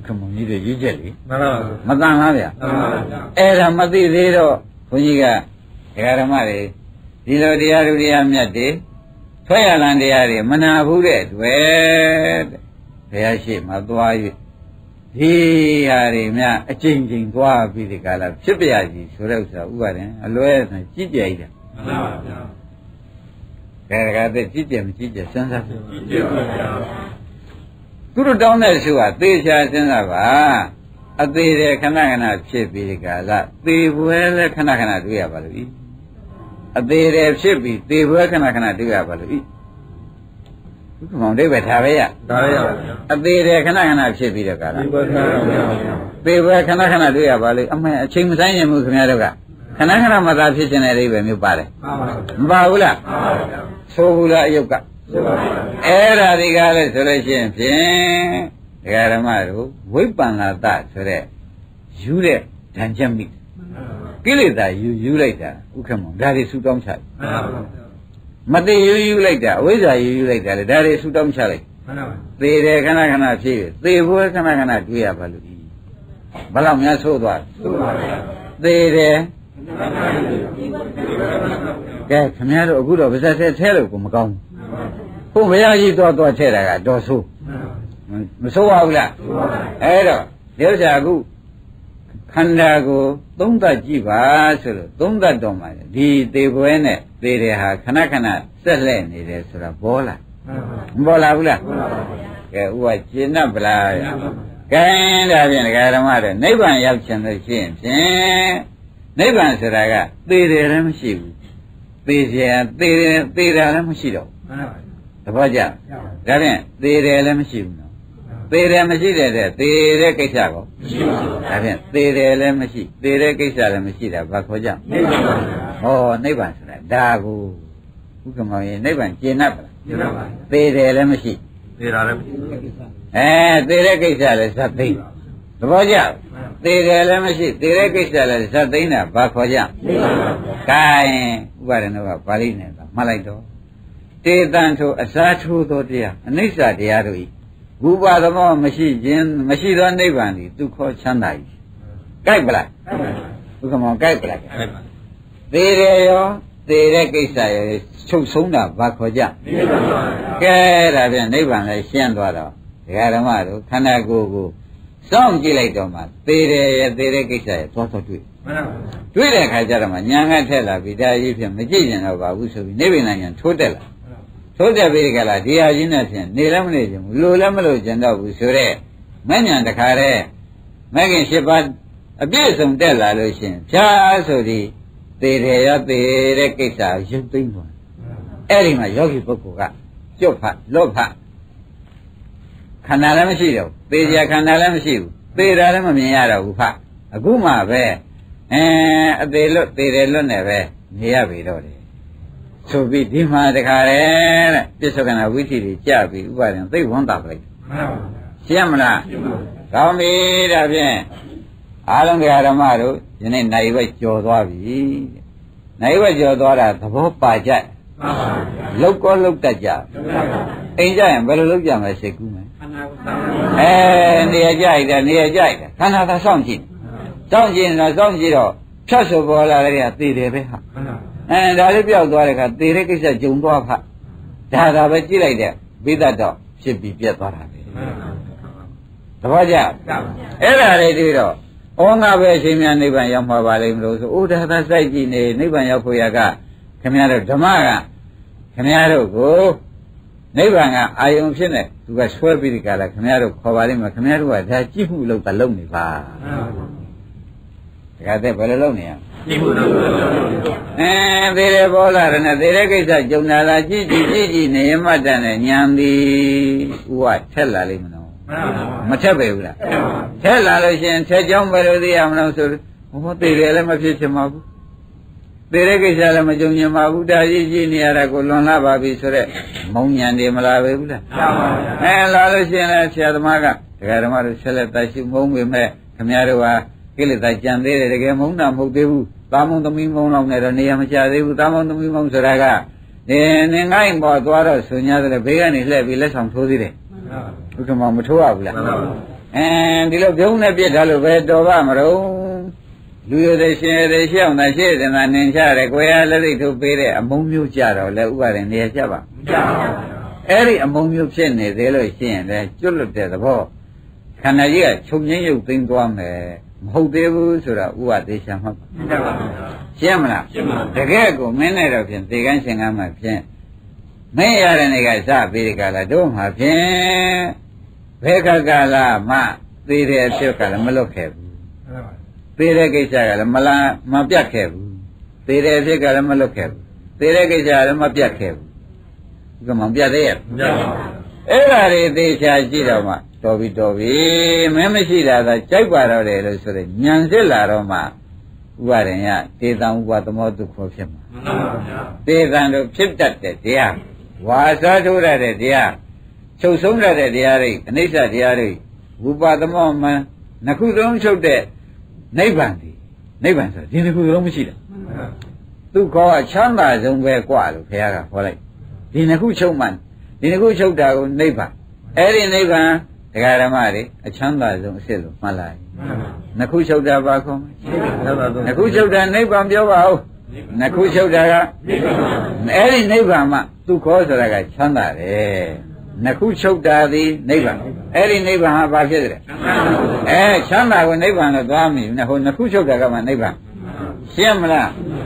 ခမုံကြီးတွေရွေးချက်လေမှန်ပါပါမတန်လားဗျာမှန်ပါပါအဲ့ဒါမသိသေးတော့ဘုန်းကြီးကဒကာဓမ္မတွေဒီလိုတရားလူတရားမြတ်တွေထွက်ရလန်တရားတွေမနာဘူးတဲ့တွေ့တဲ့ဘုရားရှိမှသွား၍ဒီဟာတွေများအကျဉ်းချင်းသွားပြီးဒီကလာဖြစ်ပြရစီဆိုတဲ့ဥစ္စာဥပါဒံအလွဲဆိုကြည့်ကြရတာမှန်ပါဗျာဒကာတဲ့ကြည့်ကြမကြည့်ကြစဉ်းစားကြည့်ကြည့်ပါဗျာသူတို့တောင်းတဲ့ဆုကသေချာစဉ်းစားပါအသေးတယ်ခဏခဏဖြစ်ပြီးဒီကလာသေပွဲလဲခဏခဏတွေ့ရပါလို့ဤအသေးတယ်ဖြစ်ပြီးသေပွဲခဏခဏတွေ့ရပါလို့ဤဘုရားမောင်ဒိဗ္ဗထားပဲရဒါရပါဗျာအသေးတယ်ခဏခဏဖြစ်ပြီးတော့ကလာဒီဘက်ထားပါဗျာသေပွဲခဏခဏတွေ့ရပါလို့အမှန်အချိန်မဆိုင်ရင်ဘူးခင်ဗျားတို့ကခဏခဏမသာဖြစ်ခြင်းတဲ့အိဗယ်မျိုးပါတယ်မှန်ပါဗျာမပါဘူးလားမှန်ပါဗျာဆိုဘူးလားအယုတ်ကသိပါဗျာအဲ့ဒါတွေကလည်းဆိုလို့ရှိရင်ဖြင့်ဒကာဓမ္မတို့ဝိပ္ပန္နာတဆိုတဲ့ယူတဲ့ဓာန်ချက်မိကိလေသာယူလိုက်တာဥက္ကမောဒါတွေဆူတောင်းချလိုက်မှန်ပါဗျာမသိယူလိုက်တာအဝိဇ္ဇာယူလိုက်တာလေဒါတွေဆူတောင်းချလိုက်မှန်ပါဗျာသေတယ်ခဏခဏဖြစ်သေဖို့ခဏခဏတွေ့ရပါလို့ဒီဘယ်လောက်များဆိုးသွားသိပါဗျာသေတယ်ကဲခင်ဗျားတို့အခုတော့ဗဇက်ထဲလို့ကိုမကောင်းဘူးဘုရားကြီးတော့ထဲတာကတော်ဆိုးမဆိုးပါဘူးလားအဲ့တော့ဒီဥစ္စာအခုခန္ဓာကိုသုံးသပ်ကြည့်ပါဆိုလို့သုံးသပ်တော့မှဒီသေပွဲနဲ့သေတယ်ဟာခဏခဏဆက်လှည့်နေတယ်ဆိုတာပေါ်လာမပေါ်လာဘူးလားကဲဥပကျင့်တ်ပလားကဲဒါဖြင့်ဒကာဓမ္မတွေနိဗ္ဗာန်ရောက်ချင်လို့ရှိရင်ဖြင့်နိဗ္ဗာန်ဆိုတာကသေတယ်လည်းမရှိဘူးသေเสียသေတယ်သေတာလည်းမရှိတော့မှန်ပါဗျာသဘောကျဒါဖြင့်သေတယ်လည်းမရှိဘူးနော်သေတယ်မရှိတဲ့သေတဲ့ကိစ္စကောမရှိပါဘူးဒါဖြင့်သေတယ်လည်းမရှိသေတဲ့ကိစ္စလည်းမရှိတာဘာခေါ်ကြနိဗ္ဗာန်ပါဗျာဟောနိဗ္ဗာန်ဆိုတာဒါကိုဥက္ကမောင်ရင်နိဗ္ဗာန်ကျင့်납ပါလားသိပါဗျာသေတယ်လည်းမရှိသိတာလည်းမရှိသေတဲ့ကိစ္စလည်းဇတ်သိမ်းသဘောကျသေတယ်လည်းမရှိသေတဲ့ကိစ္စလည်းဇတ်သိမ်းတာဘာခေါ်ကြသိပါဗျာကဲဥပါဒနာကပါဠိနဲ့မှတ်လိုက်တော့တေတံထိုအစာထိုးသောတရားအနိစ္စတရားတို့ဤဝိပါဒမောမရှိခြင်းမရှိသောနိဗ္ဗာန်သည်သူခေါ်ချမ်းသာ၏ကြိုက်ပလားဥက္ကမောကြိုက်ပလားအဲ့ပါသေတယ်ရောသေတဲ့ကိစ္စရောချုပ်ဆုံးတာဘာခေါ်ကြနိဗ္ဗာန်ပါဗျာကဲဒါပြန်နိဗ္ဗာန်လည်းရှင်းသွားတော့ဒကာဓမ္မတို့ခန္ဓာကိုယ်ကိုစောင့်ကြည့်လိုက်တော့မှသေတယ်ရသေတဲ့ကိစ္စရသွားတော့တွေ့မှန်ပါဗျာတွေ့တဲ့အခါကျတော့မှညာငတ်ထက်လာပြီးဒါကြီးဖြင့်မကြည့်ကျင်တော့ပါဘူးဆိုပြီးနိဗ္ဗာန်ညာထိုးတက်လာထိုးတက်ပြီးကြလားဒီဟာချင်းနဲ့ဖြင့်နေလည်းမနေချင်ဘူးလိုလည်းမလိုချင်တော့ဘူးဆိုတော့မညာတခါတည်းမဂ်ခင်၈ပါးအပြည့်စုံတက်လာလို့ရှင်ဖြားဆိုပြီးသေတယ်ရသေတဲ့ကိစ္စရုပ်သိမ်းသွားအဲ့ဒီမှာယောဂီပုဂ္ဂိုလ်ကကြွတ်ဖတ်လော့ဖတ်ခန္ဓာလည်းမရှိတော့ဘူးသေကြခန္ဓာလည်းမရှိဘူးသေတာလည်းမမြင်ရတော့ဘူးဖတ်အခုမှပဲအသေးလွတ်သေးတယ်လွတ်နေပဲနေရပြီတော့တယ်ဆိုပြီးဒီမှာတခါလေတဲ့ပြစ္ဆုတ်ကနာဝိသီတွေကြပြီးဥပါဒံသိဝန်းတာပလိုက်မှန်ပါဗျာရှင်းမလားရှင်းပါဗျာကောင်းပြီဒါဖြင့်အားလုံးဓမ္မတို့ယနေ့နိုင်ဝက်ကြော်သွားပြီနိုင်ဝက်ကြော်သွားတာသဘောပါကြမှန်ပါဗျာလောက်ကောလောက်တတ်ကြမှန်ပါဗျာအိမ်ကြရင်ဘယ်လိုလုပ်ကြမလဲစိတ်ကူးမယ်ခန္ဓာကိုယ်စောင့်နေရာကြိုက်တယ်နေရာကြိုက်တယ်ခန္ဓာသာစောင့်ကြည့်စောင့်ကြည့်တော့စောင့်ကြည့်တော့ဖြတ်ဆိုပေါ်လာတဲ့ကသေတယ်ပဲဟာမှန်ပါဒါလေးပြောက်သွားတဲ့ခါသေတဲ့ကိစ္စဂျုံသွားဖတ်ဒါပဲကြည့်လိုက်တဲ့ဘိသတ်တော့ဖြစ်ပြီးပြတ်သွားတာပဲမှန်ပါသဘောကျဗျာအဲ့ဒါလေးတွေ့တော့ဩငါပဲအရှင်မြတ်နိဗ္ဗာန်ရောက်မှာပါလိမ့်မလို့ဆိုဩဒါသာစိုက်ကြည့်နေနိဗ္ဗာန်ရောက်ဖို့ရကခင်ဗျားတို့ဓမ္မကခင်ဗျားတို့ကိုနိဗ္ဗာန်ကအာယုံဖြစ်နေသူကဆွဲပြီးဒီကလာခင်ဗျားတို့ခေါ်ပါလိမ့်မယ်ခင်ဗျားတို့ကဒါကြည့်မှုလို့တာလုပ်နေပါတခါတည်းဘယ်လိုလုပ်နေရဒီဘုရားသေတယ်ပေါ်လာတယ်နဲ့သေတဲ့ကိစ္စကြုံလာတာကြည့်နေရမှတ်တယ်နဲ့ညာသည်ဥဝထက်လာလိမ့်မလို့မှန်ပါမထက်ပဲဘူးလားထက်လာလို့ရှိရင်ထက်ကြောင်းပဲလို့သိရမလို့ဆိုဟောသေတယ်လည်းမဖြစ်ချင်ပါဘူးသေတဲ့ကိစ္စလည်းမကြုံချင်ပါဘူးဒါကြီးနေရတာကိုလွန်လာပါပြီဆိုတော့မုံညံတယ်မလားပဲဘူးလားမှန်ပါဗျာလာလို့ရှိရင်လည်းဆရာသမားကဒကာဓမ္မတို့ဆက်လက်တရှိမုံပေမဲ့ခင်ဗျားတို့ဟာကိလေသာကြံသေးတယ်တကယ်မုံတာမဟုတ်သေးဘူးသာမုံသမီးမုံလောက်နဲ့တော့နေရာမချသေးဘူးသာမုံသမီးမုံဆိုတာကနေငိုင်းပေါ်သွားတော့ဆိုညာတယ်ဘေးကနေလှည့်ပြီးလက်ဆောင်ထိုးသေးတယ်မှန်ပါဘုရားမထိုးရဘူးလားမှန်ပါကဒီလိုပြုံးနဲ့ပြစ်ထားလို့ပဲတော်ပါမလို့လူရတဲ့ရှင်ရတဲ့ရှောင်းတာရှေ့တယ်မှာနင်ချတယ်ကိုယ်ရလက်သိထုတ်ပေးတဲ့အမုံမျိုးကြတော့လေဥပါရင်နေရာကြပါမကြပါဘူးအဲ့ဒီအမုံမျိုးဖြစ်နေသေးလို့ရှိရင်လည်းကျွတ်လွတ်တဲ့သဘောခန္ဓာကြီးကချုပ်ငင်းရုပ်သိမ်းသွားမယ်မဟုတ်သေးဘူးဆိုတာဥပါသေးချာမှတ်ပါမကြပါဘူးရှင်းမလားရှင်းပါတကယ်ကိုမင်းနဲ့တော့ဖြင့်သေကန်းရှင်ကမ်းမှဖြင့်မင်းရတဲ့နေကစပြီးဒီကလာတို့မှဖြင့်ဘယ်ကလာမှသေတဲ့အဖြစ်ကလည်းမလွတ်ခဲ့ဘူးသေတဲ့ကိစ္စကလည်းမပြတ်ခဲ့ဘူးသေတဲ့အဖြစ်ကလည်းမလွတ်ခဲ့ဘူးသေတဲ့ကိစ္စကလည်းမပြတ်ခဲ့ဘူးဒီကမှပြတ်သေးရဲ့မပြတ်ပါဘူးအဲ့ဒါတွေသေချာကြည့်တော့မှတော်ပြီမင်းမရှိတာကကြိုက်ပါတော့တယ်လို့ဆိုရင်ညံစစ်လာတော့မှဥပါရင်ကတေတံဥပသမောတုခောဖြစ်မှာမှန်ပါဗျာတေတံတို့ဖြစ်တတ်တဲ့တရားဝါစာထိုးရတဲ့တရားချုပ်ဆုံးရတဲ့တရားတွေအနိစ္စတရားတွေဝိပါသမောမှန်နှစ်ခုလုံးချုပ်တဲ့နိဗ္ဗာန်ဒီနိဗ္ဗာန်ဆိုဒီနှစ်ခုလုံးမရှိတာသူခေါ်ကချမ်းသာဆုံးပဲกว่าလို့ဘုရားကဟောလိုက်ဒီနှစ်ခုချုပ်မှန်ဒီနှစ်ခုချုပ်တာကိုနိဗ္ဗာန်အဲ့ဒီနိဗ္ဗာန်ဒကာဓမ္မတွေအချမ်းသာဆုံးအစ်စ်လို့မှတ်လိုက်နှစ်ခုချုပ်တာပါခေါ်နှစ်ခုချုပ်တာနိဗ္ဗာန်ပြောပါဦးနှစ်ခုချုပ်တာကအဲ့ဒီနိဗ္ဗာန်မှသူခေါ်ဆိုတာကချမ်းသာတယ်နှစ်ခုချုပ်တာသည်နိဗ္ဗာန်အဲ့ဒီနိဗ္ဗာန်ဟာဘာဖြစ်လဲချမ်းသာကိုနိဗ္ဗာန်လို့သွားမိဟိုနှစ်ခုချုပ်တာကမှနိဗ္ဗာန်ရှင်းမလား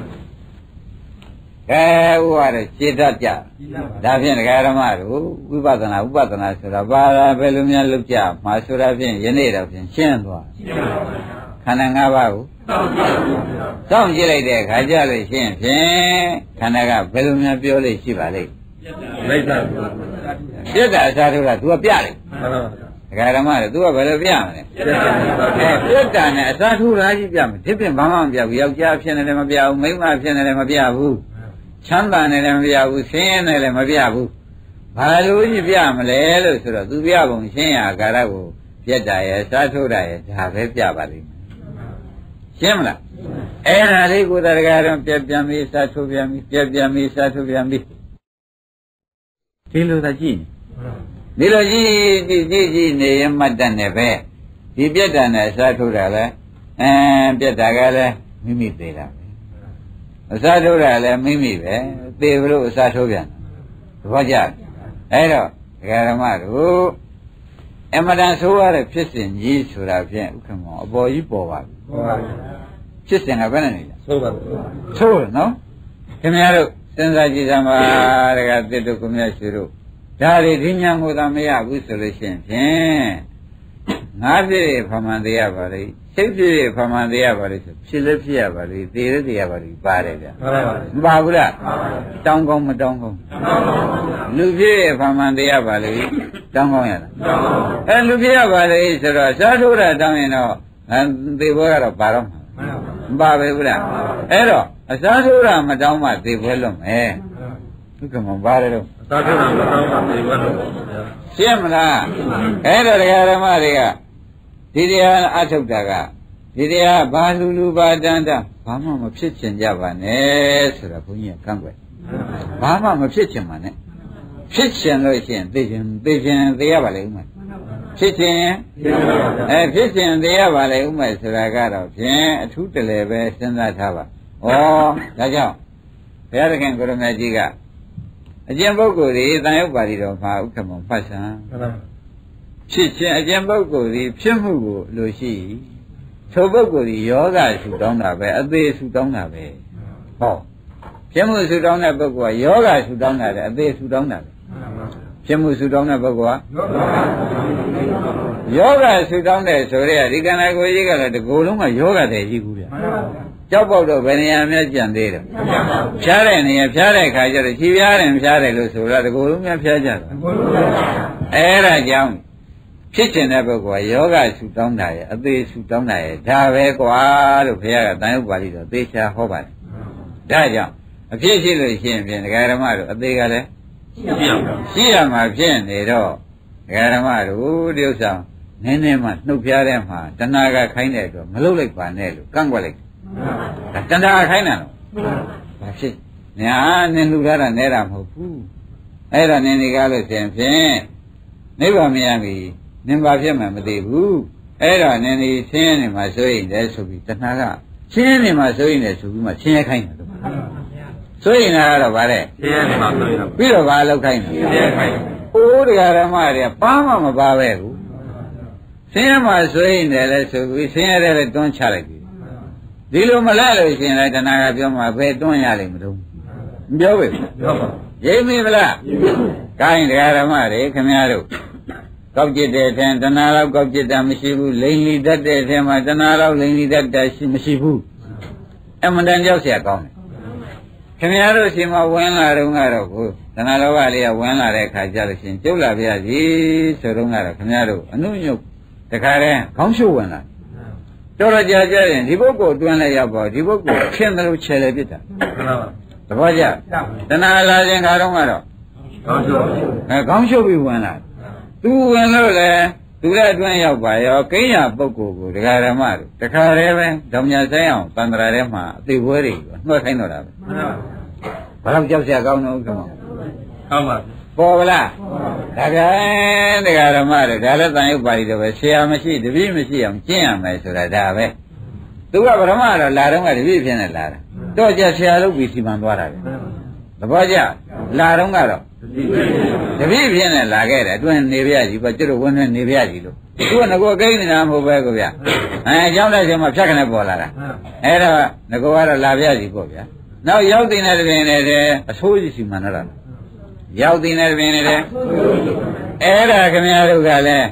ဥပါရစေတတ်ကြဒါဖြင့်ဒကာဓမ္မတို့ဝိပဿနာဆိုတာဘာသာဘယ်လိုများလုပ်ကြမှာဆိုတာဖြင့်ယနေ့တော့ဖြင့်ရှင်းသွားခန္ဓာ၅ပါးကိုစောင့်ကြည့်လိုက်တဲ့အခါကျလို့ရှင်းဖြင့်ခန္ဓာကဘယ်လိုများပြောလို့ရှိပါလိမ့်မိစ္ဆာပြတ်တာအစားထုတ်တာ तू ကပြတယ်ဒကာဓမ္မတွေ तू ကဘယ်လိုပြမလဲပြတ်တာနဲ့အစားထုတ်တာကြီးပြမယ်ဒီပြင်ဘာမှမပြဘူးယောက်ျားဖြစ်နေတယ်မပြဘူးမိန်းမဖြစ်နေတယ်မပြဘူးချမ်းသာနေလည်းမပြဘူးဆင်းရဲနေလည်းမပြဘူးဘာလို့ကြီးပြမလဲလို့ဆိုတော့သူပြပုံရှင်းရကာရကိုပြက်တာရဲ့စားထုတ်တာရဲ့ဒါပဲပြပါလိမ့်မယ်ရှင်းမလားအဲ့ဒါလေးကိုတရားတော်ပြက်ပြန်ပြီးစားထုတ်ပြန်ပြီးပြက်ပြန်ပြီးစားထုတ်ပြန်ပြီးဒီလိုသာကြည့်ဒီလိုကြည့်နေရမှတ်တတ်နေပဲဒီပြက်တာနဲ့စားထုတ်တာလဲပြက်တာကလည်းမိမိသေးတာအစားထိုးတာလည်းမိမိပဲသေဘလို့အစားထိုးပြန်သဘောကျအဲ့တော့ဒကာဓမ္မတို့အမတန်ဆိုးရတဲ့ဖြစ်စဉ်ကြီးဆိုတာဖြင့်ဥက္ကမောအပေါ်ကြီးပေါ်ပါပြီဖြစ်စဉ်ကဘယ်နဲ့နေလဲဆိုးပါဘူးဆိုးနော်ခင်ဗျားတို့စဉ်းစားကြည့်စမ်းပါဒကာတစ်တို့ကိုမြတ်ရှိတို့ဒါတွေဒီညာကိုသာမရဘူးဆိုလို့ရှိရင်ဖြင့်ငါးပြည့်ဖမှန်သေးရပါလိမ့်စိတ်ပြည့်ဖမှန်သေးရပါလိမ့်ဆိုဖြစ်လည်းဖြစ်ရပါလိမ့်သေလည်းသေရပါလိမ့်ပါတယ်ဗျမပါဘူးလားတောင်းကောင်းမတောင်းကောင်းလူပြည့်ဖမှန်သေးရပါလိမ့်တောင်းကောင်းရလားလူပြည့်ရပါလိမ့်ဆိုတော့စားထိုးတာတောင်းရင်တော့သေပွဲကတော့ပါတော့မပါပဲဘူးလားအဲ့တော့အစားထိုးတာမတောင်းမှသေပွဲလွတ်မယ်သူကမှပါတယ်တော့အစားထိုးတာမတောင်းမှသေပွဲလွတ်ရှင်းမလားအဲ့တော့ဒကာဓမ္မတွေကဒီတရားအထုတ်တာကဒီတရားဘာလူဘာတန်တာဘာမှမဖြစ်ချင်ကြပါနဲ့ဆိုတာဘုန်းကြီးကကန့်ကွက်ဘာမှမဖြစ်ချင်ပါနဲ့ဖြစ်ချင်လို့ရှိရင်သိချင်သိရပါလေဦးမယ်ဖြစ်ချင်ဖြစ်ချင်သိရပါလေဦးမယ်ဆိုတာကတော့ဖြင့်အထူးတလည်းပဲစဉ်းစားထားပါဩဒါကြောင့်ဘုရားသခင်ကိုရမကြီးကအကျင့်ပုဂ္ဂိုလ်တွေတန်ရုပ်ပါဠိတော်မှာဥက္ကမောဖတ်ဆံဖြစ်ခြင်းအကျင့်ပုဂ္ဂိုလ်ဒီဖြစ်မှုကိုလို့ရှိထိုပုဂ္ဂိုလ်ဒီယောဂဆူတောင်းတာပဲအသေးဆူတောင်းတာပဲဟောဖြစ်မှုဆူတောင်းတဲ့ပုဂ္ဂိုလ်ကယောဂဆူတောင်းတာလေအသေးဆူတောင်းတာပဲဖြစ်မှုဆူတောင်းတဲ့ပုဂ္ဂိုလ်ကယောဂဆူတောင်းတဲ့ဆိုရဲဒီကံကိုကြီးကလည်းဒီကိုယ်လုံးကယောဂတဲ့ကြီးကူးတယ်ကြောက်ပေါက်တော့ဘယ်နေရာများကြံသေးတယ်ဖြားတဲ့နေရာဖြားတဲ့ခါကျတော့ခြေဖြားတယ်ဖြားတယ်လို့ဆိုတော့ဒီကိုယ်လုံးများဖြားကြတယ်အဲ့ဒါကြောင့်ဖြစ်ကျင်တဲ့ပုဂ္ဂိုလ်ကယောဂဆူတောင်းတာရဲ့အသေးဆူတောင်းတာရဲ့ဒါပဲကွာလို့ဘုရားကတန်ရုပ်ပါဠိတော်သေချာဟောပါတယ်ဒါကြောင့်အဖြစ်ရှိလို့ရှိရင်ဖြင့်ဒကာဓမ္မတို့အသေးကလည်းရှိရမှာဖြစ်နေတော့ဒကာဓမ္မတို့ဒီဥစ္စာနည်းနည်းမှနှုတ်ပြားတဲ့မှာတဏှာကခိုင်းတဲ့အတွက်မလုပ်လိုက်ပါနဲ့လို့ကန့်ကွက်လိုက်ဒါတဏှာခိုင်းတာလို့ဘာဖြစ်ညာနင်းလူထားတာနဲတာမဟုတ်ဘူးအဲ့ဒါနင်းနေကားလို့ရှင်ဖြင့်နိဗ္ဗာန်မရပြီနင်ဘာဖြစ်မှမသိဘူးအဲ့တော့နင်ဒီဆင်းရဲနေမှာဆိုရင်လည်းဆိုပြီးတဏှာကဆင်းရဲနေမှာဆိုရင်လည်းဆိုပြီးမှဆင်းရဲခိုင်းတယ်လို့ဆိုရင်ကတော့ဗါတဲ့ဆင်းရဲနေမှာဆိုရင်ပြီးတော့ဘာလောက်ခိုင်းတယ်ဆင်းရဲခိုင်းတယ်အိုးတရားဓမ္မတွေကဘာမှမပါပဲဘူးဆင်းရဲမှာဆိုရင်လည်းဆိုပြီးဆင်းရဲတယ်လည်းတွန်းချလိုက်ပြီဒီလိုမလဲလို့ရှင်လည်းတဏှာကပြောမှာဘယ်တွန်းရလိမ့်မလို့မပြောပဲပြောပါရိပ်မိမလားကိုင်းတရားဓမ္မတွေခင်ဗျားတို့ကောက်ကျစ်တဲ့အထင်တဏှာလောက်ကောက်ကျစ်တာမရှိဘူးလိန်လီတတ်တဲ့အထင်မှာတဏှာလောက်လိန်လီတတ်တာမရှိဘူးအမှန်တန်ကြောက်เสียကောင်းတယ်ခင်ဗျားတို့ရှင်မဝင်လာတော့ကတော့ကိုတဏှာလောဘလေးကဝင်လာတဲ့အခါကျလို့ရှင်ကျုပ်လာပြစီဆိုတော့ကတော့ခင်ဗျားတို့အနုညုတ်တခါတည်းခေါင်းရှုပ်ဝင်လာတော်တော်ကြာကြာရင်ဒီပုဂ္ဂိုလ်တွန်းလဲရောက်ပါဒီပုဂ္ဂိုလ်ခင်တယ်လို့ခြေလဲပြစ်တာသဘောကျတဏှာလာခြင်းခါတော့ကတော့ခေါင်းရှုပ်ပြီးဝင်လာသူဝင်လို့လေသူလည်းအတွင်းရောက်ပါရောကိညာပုဂ္ဂိုလ်ကိုဒကာဓမ္မတို့တခါတည်းပဲဓမ္မညာဆိုင်အောင်တန်ត្រာထဲမှာအသေးပွဲတွေနှွှက်ခိုင်းတော့တာပဲဘာလို့ကြောက်เสียကောင်းတော့ဥက္ကမဟုတ်ပါပေါ်ဗလားဒါကဒကာဓမ္မတို့ဒါလည်းတန်ရုပ်ပါဠိတော့ပဲဆရာမရှိတပည့်မရှိအောင်ကျင့်ရမယ်ဆိုတာဒါပဲသူကဗရမတော့လာတော့ကတပည့်ဖြစ်နေလာတာတော့ကြဆရာလုပ်ပြီးစီမံသွားတာပဲသဘောကျလာတော့ကတော့တပည့်ဖြစ်နေလာခဲ့တယ်အတွင်းနေပြကြီးပေါ့ကျွတ်ဝင်းနေပြကြီးလို့သူကငကိုကိန်းနေတာမဟုတ်ပဲကိုဗျအကြောင်းလိုက်ချိန်မှာဖြတ်ခနဲ့ပေါ်လာတာအဲ့တော့ငကိုကတော့လာပြကြီးပေါ့ဗျနောက်ရောက်တင်တဲ့တွင်လည်းအဆိုးကြီးစီမံတော့ရောက်တင်တဲ့တွင်လည်းအဲ့ဒါခင်ဗျားတို့ကလည်း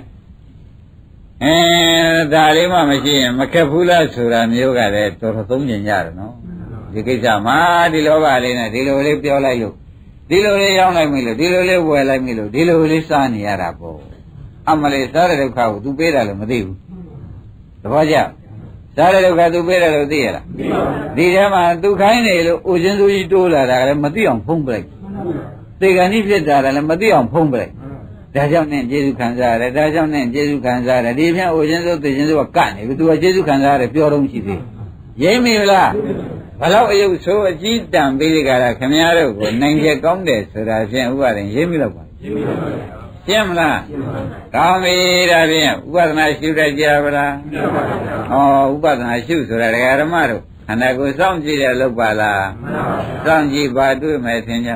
ဒါလေးမှမရှိရင်မခက်ဘူးလားဆိုတာမျိုးကလည်းတော်တော်သုံးကျင်ကြတယ်နော်ဒီကိစ္စမှာဒီလောဘလေးနဲ့ဒီလိုလေးပြောလိုက်လို့ဒီလိုလေးရောက်လိုက်ပြီလို့ဒီလိုလေးဝယ်လိုက်ပြီလို့ဒီလိုလေးစားနေရတာပေါ့အမလေးစားတဲ့ဒုက္ခကို तू ပေးတာလို့မသိဘူးသဘောကျစားတဲ့ဒုက္ခ तू ပေးတယ်လို့သိရလားဒီထဲမှာ तू ခိုင်းနေလို့အိုချင်းစိုးကြီးတိုးလာတာကလည်းမသိအောင်ဖုံးပလိုက်သေကံကြီးဖြစ်တာလည်းမသိအောင်ဖုံးပလိုက်ဒါကြောင့်နဲ့ကျေးဇူးခံစားရတယ်ဒါကြောင့်နဲ့ကျေးဇူးခံစားရတယ်ဒီပြန်အိုချင်းစိုးသေချင်းစိုးကကတ်နေပြီ तू ကကျေးဇူးခံစားရတယ်ပြောတော့ရှိသေးရိမ့်မိလားဘလောက်အယုတ်ဆိုးအကြီးတန်ပေးကြတာခင်ဗျားတို့ကိုနိုင်ကျကောင်းတယ်ဆိုတာဖြင့်ဥပဒေရိမ့်မိတော့ပါရှင်းမလားကောင်းပြီဒါဖြင့်ဥပဒနာရှုတတ်ကြပါလားဩဥပဒနာရှုဆိုတာဒကာဓမ္မတို့ခန္ဓာကိုယ်စောင့်ကြည့်တယ်လို့ပါလားစောင့်ကြည့်ပါတွေ့မယ်ထင်ကြ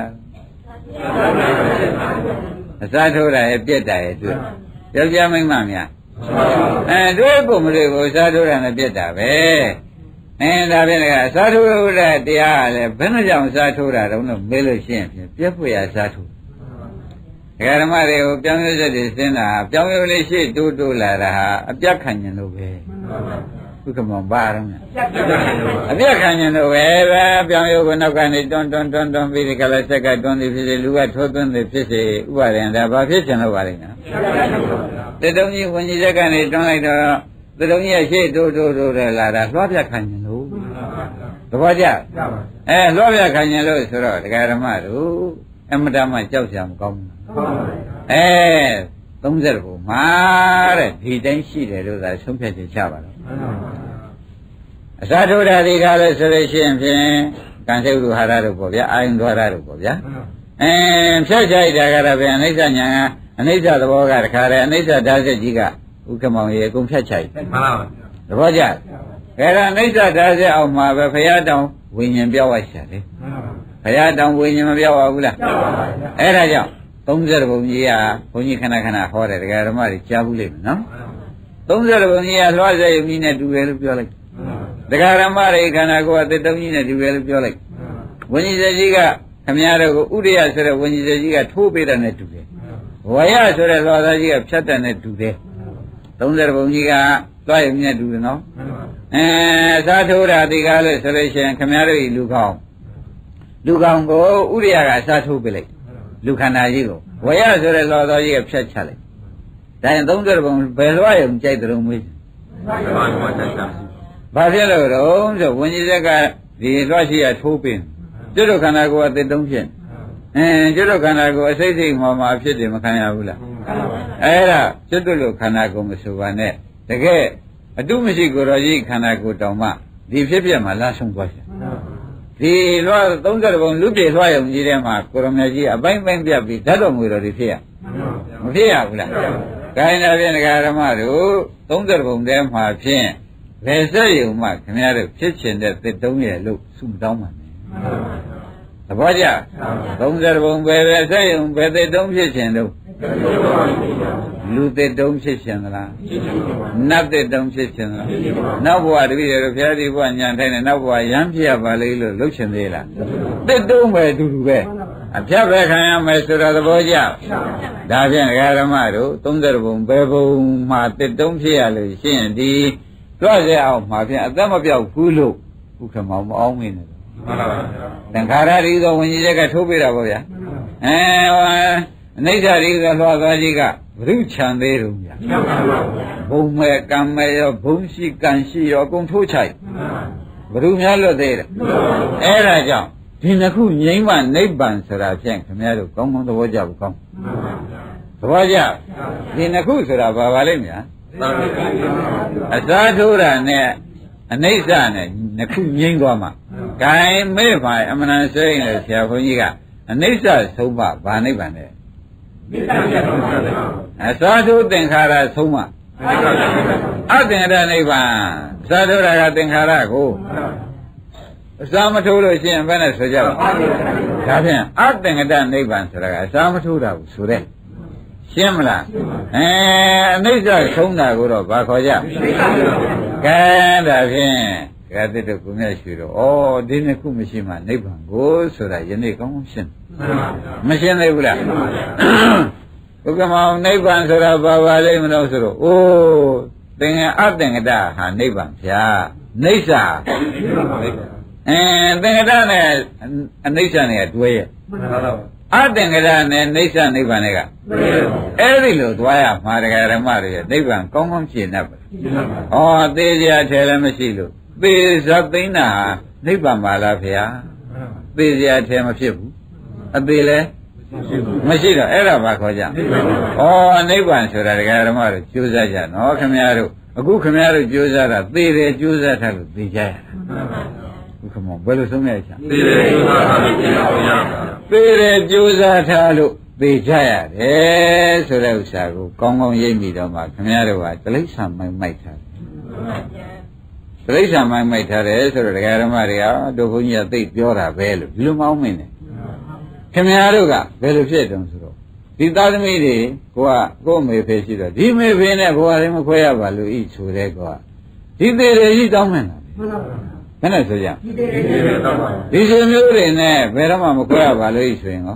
အစားထိုးတာရဲ့ပြက်တာရဲ့တွေ့ယောက်ျားမိန်းမများတွေ့ဖို့မတွေ့ဘူးအစားထိုးတာနဲ့ပြက်တာပဲဒါဖြင့်လည်းအစားထိုးတဲ့တရားကလည်းဘယ်နှကြောင့်အစားထိုးတာတုံးလို့မေးလို့ရှိရင်ပြက်ဖွယ်ရအစားထိုးဒကာဓမ္မတွေကိုပြောင်းရစက်တွေစဉ်းတာပြောင်းရလေးရှိတိုးလာတာဟာအပြတ်ခံဉဏ်လို့ပဲဥက္ကမောဘာတော့အပြတ်ခံဉဏ်လို့ပဲပြောင်းရကိုနောက်ကနေတွန်းပြီးဒီကလာဆက်ကတွန်းသည်ဖြစ်စေလူကထိုးသွင်းသည်ဖြစ်စေဥပါရင်ဒါဘာဖြစ်ချင်လို့ပါလိမ့်မယ်တတုံးကြီးဝင်ကြီးဆက်ကနေတွန်းလိုက်တော့တတုံးကြီးရှေ့တိုးလာတာလွှားပြခံဉဏ်လို့သဘောကျလွှားပြခံဉဏ်လို့ဆိုတော့ဒကာဓမ္မတို့အမတမကြောက်ကြမကောင်းဘူး30ဘုံမှာတဲ့ဒီတိုင်းရှိတယ်လို့သာဆုံးဖြတ်ချက်ချပါတော့အစာထိုးတာဒီကားလဲဆိုလို့ရှိရင်ဖြင့်ကံစိတ်ဥဟာရတို့ပေါ့ဗျာအာယုံဒွါရတို့ပေါ့ဗျာဖြတ်ချိုက်တာကတော့ဗျာအနိစ္စညာကအနိစ္စသဘောကတခါတည်းအနိစ္စဓာတ်ချက်ကြီးကဥက္ကမောင်ရေအကုန်ဖြတ်ချိုက်မှန်ပါပါသဘောကျအဲ့ဒါအနိစ္စဓာတ်ချက်အောင်မှာပဲဘုရားတောင်ဝိညာဉ်ပြောက်ဝရှာတယ်ဘုရားတောင်ဝိညာဉ်မပြောက်ပါဘူးလားအဲ့ဒါကြောင့်30ဘုံကြီးကဘုန်းကြီးခဏဟောတယ်ဒကာဓမ္မတွေကြားဘူးလိမ့်မယ်နော်30ဘုံကြီးကလွှားစေယုံကြီးနဲ့တူတယ်လို့ပြောလိုက်ဒကာဓမ္မတွေခန္ဓာကိုယ်အသက်တုံးကြီးနဲ့တူတယ်လို့ပြောလိုက်ဝိညာဉ်စေကြီးကခမည်းတော်ကိုဥဒိယဆိုတဲ့ဝိညာဉ်စေကြီးကထိုးပေးတာနဲ့တူတယ်ဝရဆိုတဲ့လွှားသားကြီးကဖြတ်တယ်နဲ့တူတယ်30ဘုံကြီးကလွှားယုံကြီးနဲ့တူတယ်နော်စားထိုးတာဒီကားလို့ဆိုလို့ရှိရင်ခမည်းတော်ဤလူကောင်းကိုဥဒိယကအစားထိုးပေးလိုက်လူခန္ဓာကြီးကိုဝရဆိုတဲ့လောတော်ကြီးကဖြတ်ချလိုက်ဒါရင်30ဘုံဘယ်လွှားရုံကြိုက်တယ်လို့မေးတယ်ဘာဖြစ်လို့တော့ဆိုဝิญဉ်စက်ကဒီလွှားရှိရထိုးပင်ကျွတ်တို့ခန္ဓာကိုယ်အသက်တုံးဖြစ်ကျွတ်တို့ခန္ဓာကိုယ်အစိတ်စိတ်မှအဖြစ်တယ်မခံရဘူးလားအဲ့ဒါကျွတ်တို့ခန္ဓာကိုယ်မဆိုပါနဲ့တကယ်အတုမရှိကိုယ်တော်ကြီးခန္ဓာကိုယ်တောင်မှဒီဖြစ်ပြမှာလာဆုံးသွားတယ်ဒီလွှား30ဘုံလူပြေလွှားရုံကြီးထဲမှာကိုရမကြီးအပိုင်းပြတ်ပြီးဓာတ်တော်မူတော်တွေဖြစ်ရမဖြစ်ရဘူးလားကခိုင်းတာဖြင့်ဒကာဓမ္မတို့30ပုံထဲမှာဖြင့်ဘယ်ဆက်ယုံမှခင်ဗျားတို့ဖြစ်ချင်တဲ့သစ်တုံးရဲ့လို့ဆုတောင်းပါမယ်သဘောကျ30ပုံပဲဆက်ယုံဘယ်သစ်တုံးဖြစ်ချင်တော့လူသစ်တုံးဖြစ်ချင်သလားနတ်သစ်တုံးဖြစ်ချင်သလားနောက်ဘဝတပည့်ရတို့ဘုရားဒီဘဝညာထိုင်နေနောက်ဘဝရမ်းပြရပါလေလို့လှုပ်ချင်သေးလားသစ်တုံးပဲအတူတူပဲအဖြတ်ပဲခံရမယ်ဆိုတော့သဘောကျဒါဖြင့်ဒကာဓမ္မတို့30ပုံဘယ်ပုံမှာသစ်တုံးဖြစ်ရလို့ရှိရင်ဒီတွက်ရအောင်မှာဖြင့်အသက်မပြောက်ဘူးလို့ဥက္ကမောင်မအောင်မင်းနဲ့မှန်ပါပါသင်္ခါရရိသောဝิญဉ်ကထိုးပေးတာပေါ့ဗျာအနိစ္စရိသောလွှာသွားကြီးကဘုရုချံသေးတုံးဗျာဘုံမဲ့ကံမဲ့ရောဘုံရှိကံရှိရောအကုန်ထိုးချိုက်ဘုရုများလွတ်သေးတယ်အဲ့ဒါကြောင့်ဒီနှစ်ခုငြိမ်းမှနိဗ္ဗာန်ဆိုတာဖြင့်ခင်ဗျားတို့ကောင်းကောင်းသဘောကျဘူးကောင်းသဘောကျဒီနှစ်ခုဆိုတာဘာပါလိမ့်များအစားထိုးတာနဲ့အနိစ္စနဲ့နှစ်ခုငြိမ်းသွားမှာဂိုင်းမေ့ပါအမှန်ဆိုရင်ဆရာဘုန်းကြီးကအနိစ္စဆုံးမဗာနိဗ္ဗာန်နဲ့အစားထိုးသင်္ခါရဆုံးမအသင်္ခါရနိဗ္ဗာန်အစားထိုးတာကသင်္ခါရကိုအစားမထိုးလို့ရှိရင်ဘယ်နဲ့ဆိုကြပါဒါဖြင့်အသင်္ခါရနိဗ္ဗာန်ဆိုတာကအစားမထိုးတာဘူးဆိုတဲ့ရှင်းမလားအနိစ္စဆုံးတာကိုတော့ဘာခေါ်ကြကဲဒါဖြင့်ကဲတဲ့တို့ကိုမြတ်ရှိတော့ဩဒီနှစ်ခုမရှိမှနိဗ္ဗာန်ကိုဆိုတာယနေ့ကောင်းကောင်းရှင်းမရှင်းသေးဘူးလားဘုကမောင်နိဗ္ဗာန်ဆိုတာဘာပါလိမ့်မလို့ဆိုတော့အိုးသင်္ကအသင်္ကတဟာနိဗ္ဗာန်ဗျာနိစ္စသင်္ကတနဲ့အနိစ္စနဲ့တွဲရဲ့အသင်္ကတနဲ့နိစ္စနိဗ္ဗာန်တွေကအဲ့ဒီလိုသွားရမှာတရားဓမ္မတွေရဲ့နိဗ္ဗာန်ကောင်းကောင်းရှင်းတတ်ပါဩသေးကြထဲလည်းမရှိလို့သေဇတ်သိန်းတာနိဗ္ဗာန်ပါလားဗျာသေကြထဲမဖြစ်ဘူးအသေးလည်းမရှိတော့အဲ့ဒါဘာခေါ်ကြဩနိဗ္ဗာန်ဆိုတာတရားဓမ္မတွေကြိုးစားကြနော်ခင်ဗျားတို့အခုခင်ဗျားတို့ကြိုးစားတာသေတယ်ကြိုးစားထားလို့သေကြရတာဘုခမောဘယ်လိုဆုံးရချာသေတယ်ကြိုးစားထားလို့သေကြရတယ်ဆိုတဲ့ဥစ္စာကိုကောင်းကောင်းရိပ်မိတော့မှခင်ဗျားတို့ကတိရစ္ဆာန်မိုက်ထားတယ်တိရစ္ဆာန်မိုက်ထားတယ်ဆိုတော့ဒကာဓမ္မတွေကတို့ဘုန်းကြီးကသိပြောတာပဲလို့ဒီလိုမအောင်မင်းနဲ့ခင်ဗျားတို့ကဘယ်လိုဖြစ်တုံးဆိုတော့ဒီသားသမီးတွေကိုအမေဖေရှိတော့ဒီမေဖေနဲ့ဘဝလေးမခွဲရပါလို့ဤဆိုတဲ့ကောဒီသေးတယ်ကြီးတောင်းမှန်းတာဘယ်နဲ့ဆိုကြဒီရှင်မျိုးတွေနဲ့ဘယ်တော့မှမခွဲရပါလို့ဤဆိုရင်ကော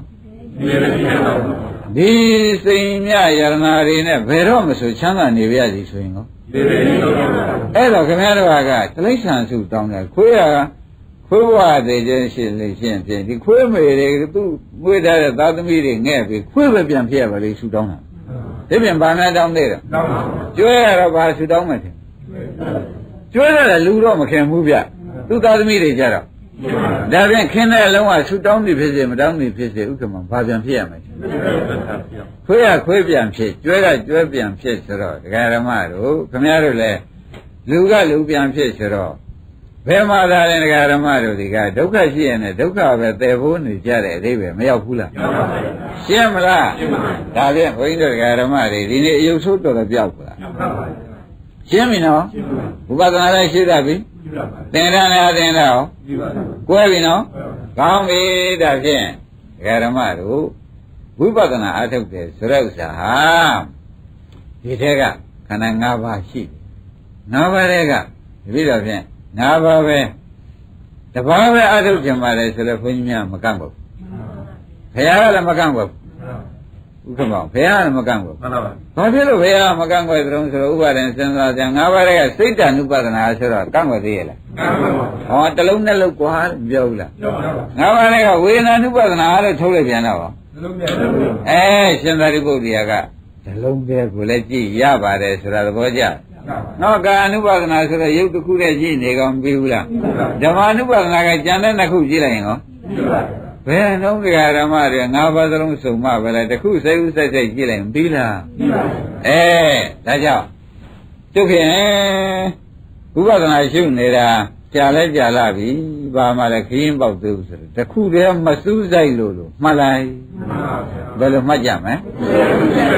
ဒီစိန်မြယရနာတွေနဲ့ဘယ်တော့မှဆိုချမ်းသာနေပြရစီဆိုရင်ကောအဲ့တော့ခင်ဗျားတို့ကတိရစ္ဆာန်စုတောင်းတယ်ခွေးရခွေးဘဝသေးခြင်းရှိလို့ရှိရင်ဖြင့်ဒီခွေးမေတွေသူ့မွေးထားတဲ့သားသမီးတွေငဲ့ပြီးခွေးပဲပြန်ဖြစ်ရပါလေစုတောင်းတာဒီပြန်ဘာနဲ့တောင်းသေးတယ်ကျွဲရတော့ဘာစုတောင်းမှထင်ကျွဲရတယ်လူတော့မခင်ဘူးဗျသူ့သားသမီးတွေကြတော့ဒါဖြင့်ခင်းတဲ့အလုံးကစုတောင်းနေဖြစ်စေမတောင်းနေဖြစ်စေဥက္ကမဘာပြန်ဖြစ်ရမလဲခွေးရခွေးပြန်ဖြစ်ကျွဲကကျွဲပြန်ဖြစ်ဆိုတော့ဒကာဓမ္မတို့ခင်ဗျားတို့လည်းလူကလူပြန်ဖြစ်ဆိုတော့ဘယ်မှာသာလဲဒကာဓမ္မတို့ဒီကဒုက္ခရှိရင်လည်းဒုက္ခပဲတည်ဖို့နေကြတဲ့အသေးပဲမရောက်ဘူးလားရှင်းမလားဒါဖြင့်ဘုန်းကြီးတို့ဒကာဓမ္မတွေဒီနေ့အယုတ်ဆိုးတော်တော်ပြောက်ပါလားရှင်းပြီနော်ဘုပ္ပဒနာလည်းရှိတတ်ပြီသင်္ကန်းလည်းအသင်တော့ကွဲပြီနော်ကောင်းပြီဒါဖြင့်ဒကာဓမ္မတို့ဝိပဿနာအထုတ်တယ်ဆိုတဲ့ဥစ္စာဟာဒီထက်ကခန္ဓာ၅ပါးရှိတယ်၅ပါးတည်းကဒီလိုဖြင့်၅ပါးပဲတပါးပဲအထုတ်ကြမှာလေဆိုတော့ဘုန်းကြီးများမကန့်ဘူးဘုရားကလည်းမကန့်ဘူးဥက္ကမောဘုရားကလည်းမကန့်ဘူးမှန်ပါပါဘာဖြစ်လို့ဘုရားမကန့်ဘူးတုံးဆိုတော့ဥပါဒံစဉ်းစားကြ၅ပါးတည်းကစိတ်တ ानु ပဒနာဆိုတော့ကန့်ွယ်သေးရဲ့လားကန့်ပါဘူးဟောတစ်လုံးနဲ့လုံးကွာမပြောဘူးလားပြောပါဘူး၅ပါးတည်းကဝေဒနာ ानु ပဒနာလို့ထုတ်လိုက်ပြန်တော့ရှင်သာရိပုတ္တရာကဇလုံးပဲကိုလည်းကြည့်ရပါတယ်ဆိုတာသဘောကျနော်ကာအနုပါဒနာဆိုတော့ရုပ်တစ်ခုတည်းကြည့်နေကောင်ပြီးဘူးလားဓမ္မအနုပါဒနာကကြံတဲ့နှစ်ခုကြည့်လိုက်ရင်ရောဘယ်နှုံးတရားဓမ္မတွေ၅ပါးသလုံးစုံမှပဲလေတစ်ခုစိတ်ဥစိတ်စိတ်ကြည့်လိုက်ရင်ပြီးလားဒါကြောင့်သူဖြင့်ဥပဒနာရှုနေတာကြာလဲကြာလာပြီဘာမှလည်းခရင်ပေါက်သေးဘူးဆိုတော့တစ်ခုတည်းမစူးစိုက်လို့မှတ်လိုက်ဘယ်လိုမှတ်ကြမလဲ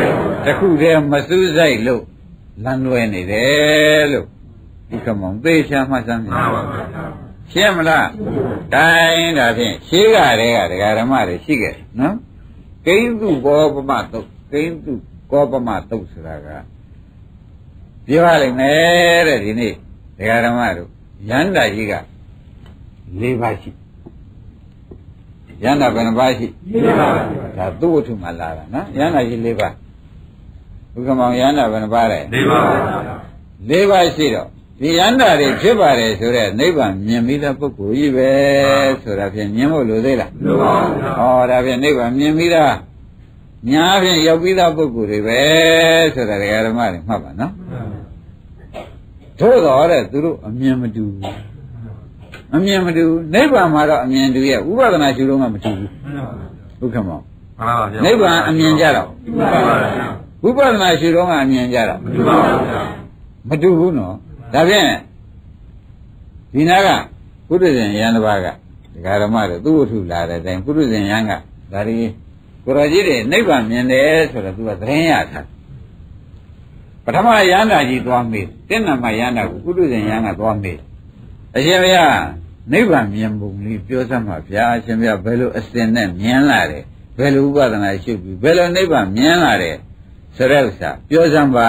တခုတည်းမစူးစိုက်လို့လမ်းလွဲနေတယ်လို့ဒီကမောင်သေချာမှတ်စမ်းမြင်ပါဘူးရှင်းမလားတိုင်းဒါဖြင့်ရှင်းကြတဲ့ကဒကာဓမ္မတွေရှိခဲ့နော်ကိန်းသူဘောပမတုတ်ကိန်းသူကောပမတုတ်ဆိုတာကပြောရလိမ့်မယ်တဲ့ဒီနေ့ဒကာဓမ္မတို့ယန္တာကြီးက၄ပါးရှိယန္တာဘယ်နှပါးရှိ၄ပါးဒါသူ့ဝတ္ထုမှာလာတာနော်ယန္တာကြီး၄ပါးဘုကမောင်ယန္တာဘယ်နှပါးလဲ၄ပါး၄ပါးရှိတော့ဒီယန္တာတွေဖြစ်ပါတယ်ဆိုတော့နိဗ္ဗာန်မြင်ပြီးတဲ့ပုဂ္ဂိုလ်ကြီးပဲဆိုတာဖြင့်မြင်ဖို့လိုသေးလားလိုပါဘူးဟောဒါဖြင့်နိဗ္ဗာန်မြင်ပြီးသားညာဖြင့်ရောက်ပြီးသားပုဂ္ဂိုလ်တွေပဲဆိုတာဒကာဓမ္မတွေမှတ်ပါနော်သို့တော်တဲ့သူတို့အမြင်မတူဘူးအမြင်မတူနိဗ္ဗာန်မှာတော့အမြင်တူရဲ့ဥပဒနာရှုတော့မှမတူဘူးဟုတ်ကဲ့မောနိဗ္ဗာန်အမြင်ကြတော့ဥပဒနာရှုတော့မှအမြင်ကြတော့မတူဘူးနော်ဒါဖြင့်ဒီနာကပုရိသေယံတစ်ပါးကဒကာဓမ္မတို့သူ့ဝတ္ထုလာတဲ့အတိုင်းပုရိသေယံကဒါဒီကိုရောကြီးတွေနိဗ္ဗာန်မြင်တယ်ဆိုတော့သူကသတင်းရထားပထမယန္တာကြီးသွားမေးတဲ့နမယန္တာကိုပုရိသေယံကသွားမေးအရှင်ဘုရားနိဗ္ဗာန်မြင်ပုံလေးပြောစမ်းပါဗျာအရှင်ဘုရားဘယ်လိုအစဉ်နဲ့မြင်လာတယ်ဘယ်လိုဥပဒနာရှုပြီးဘယ်လိုနိဗ္ဗာန်မြင်လာတယ်ဆိုတဲ့ဥစ္စာပြောစမ်းပါ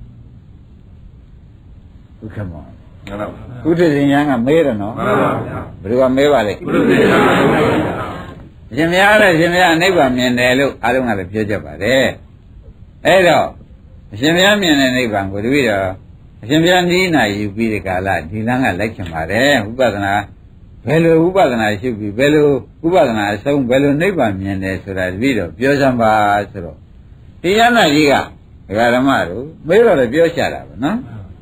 ဥက္ကမောကုဋေရှင်ယံကမေးတယ်နော်ဘယ်လိုကမေးပါလဲကုဋေရှင်ယံအရှင်ဘုရားလည်းရှင်ဘုရားနိဗ္ဗာန်မြင်တယ်လို့အားလုံးကလည်းပြောကြပါတယ်အဲ့တော့အရှင်ဘုရားမြင်တဲ့နိဗ္ဗာန်ကိုတပည့်တော်အရှင်ဘုရားနိနာယူပြီးဒီကာလဒီလမ်းကလိုက်ချင်ပါတယ်ဥပဒနာဘယ်လိုဥပဒနာရှုပြီးဘယ်လိုဥပဒနာအဆုံးဘယ်လိုနိဗ္ဗာန်မြင်တယ်ဆိုတာတပည့်တော်ပြောစမ်းပါဆိုတော့ဒီယန္တာကြီးကဒကာဓမ္မတို့မေးတော့လည်းပြောချတာပဲနော်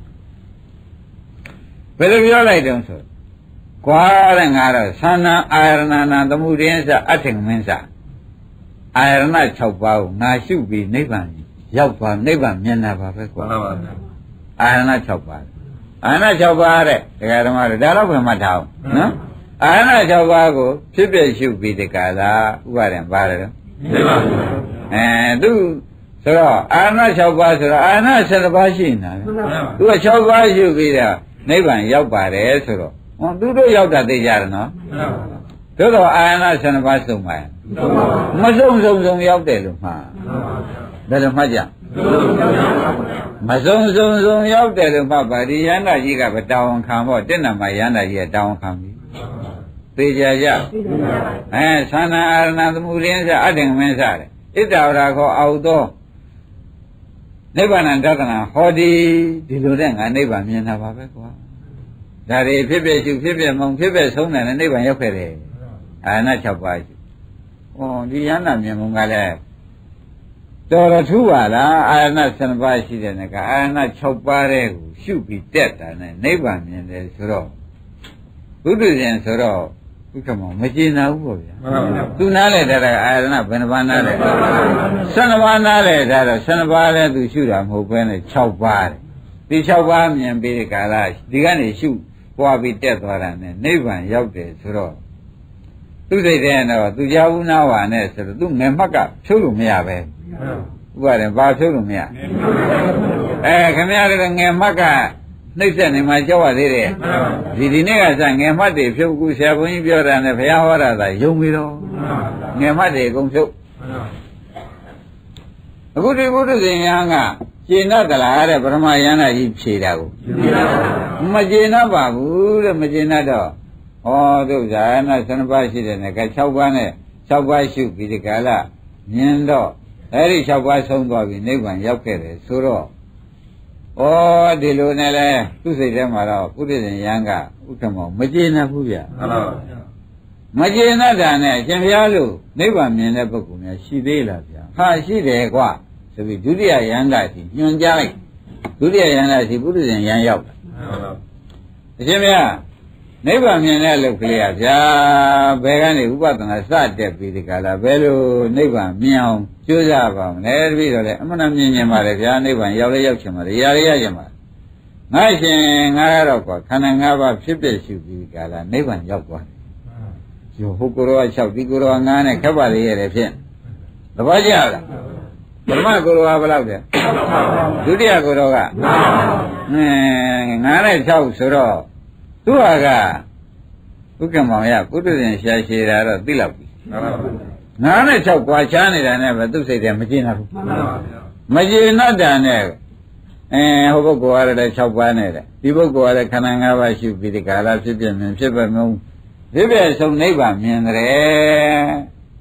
ဘယ်လိုပြောလိုက်တုံးဆိုကွာတဲ့ငါတော့သန္နာအာရဏနာသမှုရင်းစအထင်မင်းစအာရဏ6ပါးကိုငါရှုပြီးနိဗ္ဗာန်ရောက်သွားနိဗ္ဗာန်မြင်တာပါပဲကွာမှန်ပါဗျာအာရဏ6ပါးအာရဏ6ပါးတဲ့ဒကာဓမ္မတို့ဒါတော့ဘယ်မှထားအောင်နော်အာရဏ6ပါးကိုဖြစ်ဖြစ်ရှုပြီးဒီကာလဥပါဒံပါတယ်နိဗ္ဗာန်သူဆိုတော့အာရဏ6ပါးဆိုတော့အာရဏ7ပါးရှိနေတာသူက6ပါးရှုပြီးတော့နိဗ္ဗာန်ရောက်ပါတယ်ဆိုတော့ဟောသူတို့ရောက်တာသိကြတယ်နော်သို့တော့အာရဏ7ပါးစုံပါမစုံရောက်တယ်လို့မှာဘယ်လိုမှကြမစုံရောက်တယ်လို့မှပါဒီယန္တာကြီးကဗတောင်းခံဖို့တက်နမယန္တာကြီးကတောင်းခံပြီသိကြကြသန္နာအာရဏသမှုရင်းစအတ္တမင်းစတဲ့ဣတ္တဝရခောအာဟုသောနိဗ္ဗာန်တသနာဟောဒီလိုတဲ့ငါနိဗ္ဗာန်မြင်တာပါပဲကွာဒါတွေဖြစ်ဖြစ်ရှုဖြစ်ဖြစ်မုံဖြစ်ဖြစ်ဆုံးတယ်နိဗ္ဗာန်ရောက်ခဲ့တယ်အာရဏ6ပါးရှိဩဒီယန္တာမြင်မှုကလည်းတော်တော်ထူးပါလားအာရဏ7ပါးရှိတဲ့ကအာရဏ6ပါးတဲ့ကိုရှုပြီးတက်တာနဲ့နိဗ္ဗာန်မြင်တယ်ဆိုတော့ဘုဒ္ဓရှင်ဆိုတော့ဘုက္ခမောမကျေနပ်ဘူးပေါ့ဗျာသူနားလေတဲ့အာရဏဘယ်နှပါးနားလဲ12ပါးနားလေဒါတော့12ပါးလဲသူရှုတာမဟုတ်ဘဲနဲ့6ပါးတဲ့ဒီ6ပါးမြင်ပြီးဒီကာလဒီကနေရှုပွားပြီးတက်သွားတာနဲ့နိဗ္ဗာန်ရောက်တယ်ဆိုတော့သူစိတ်ထဲကတော့သူကြောက်နာဝါနဲ့ဆိုတော့သူငယ်မှတ်ကဖြုတ်လို့မရပဲဥပါဒေဘာဖြုတ်လို့မရခင်ဗျားတို့ငယ်မှတ်ကနှိမ့်ဆက်နေမှကြောက်ရသေးတယ်ဒီနေ့ကစငယ်မှတ်တွေဖြုတ်ကူဆရာဘုန်းကြီးပြောတာနဲ့ဘုရားဟောတာသာယုံပြီးတော့ငယ်မှတ်တွေအကုန်ဖြုတ်အခုဒီဘုဒ္ဓဇင်ယံကကျေနပ်ကြလားတဲ့ပရမယန္တာကြီးဖြေတာကိုမကျေနပ်ပါဘူးတဲ့မကျေနပ်တော့ဩတို့ဇာနာ7ပါးရှိတယ်နဲ့က6ပါးနဲ့6ပါးရှုပြီးဒီကလာမြင်တော့အဲ့ဒီ6ပါးဆုံးသွားပြီနိဗ္ဗာန်ရောက်ခဲ့တယ်ဆိုတော့ဩဒီလိုနဲ့လဲသူ့စိတ်ထဲမှာတော့ပုရိသေယံကဥက္ကမောမကျေနပ်ဘူးဗျမှန်ပါဗျာမကျေနပ်တာနဲ့ရှင်ဘုရားလို့နိဗ္ဗာန်မြင်တဲ့ပုဂ္ဂိုလ်များရှိသေးလားဗျာဟာရှိတယ်ကွာဆိုပြီးဒုတိယယန္တာရှိညွှန်ကြားလိုက်ဒုတိယယန္တာရှိပုရိသေယံရောက်တာအရှင်ဘုရားနိဗ္ဗာန်မြင်တဲ့လုတ်ကလေးကဗျာဘယ်ကနေဥပဒနာစတက်ပြီးဒီကလာဘယ်လိုနိဗ္ဗာန်မြင်အောင်ကြိုးစားပါမလဲတပည့်တော်လည်းအမှန်တမြင်မြင်ပါလေဗျာနိဗ္ဗာန်ရောက်လဲရောက်ချင်ပါလေရရချင်ပါငါရှင်ငါကတော့ကွာခန္ဓာ၅ပါးဖြစ်ဖြစ်ရှုပြီးဒီကလာနိဗ္ဗာန်ရောက်သွားတယ်ဟိုကိုရော6ဒီကိုရော9နဲ့ခက်ပါလေရတယ်ဖြင့်သဘောကျလားပထမကိုယ်တော်ကဘယ်လောက်လဲဒုတိယကိုယ်တော်က9-6ဆိုတော့သူကဥက္ကမောင်ရပုထုဇဉ်ရှာရှည်တာတော့သိလောက်ပြီ9-6ကွာချားနေတာနဲ့ပဲသူ့စိတ်ထဲမကျင်ဘူးမကျင်တော့တာနဲ့ဟိုပုဂ္ဂိုလ်ကလည်း6ပါးနဲ့တဲ့ဒီပုဂ္ဂိုလ်ကလည်းခန္ဓာ5ပါးရှုပြီးဒီကာလဖြစ်ပြမြင်ဖြစ်ပဲမုံဖြစ်ပြဆုံးနိဗ္ဗာန်မြင်တယ်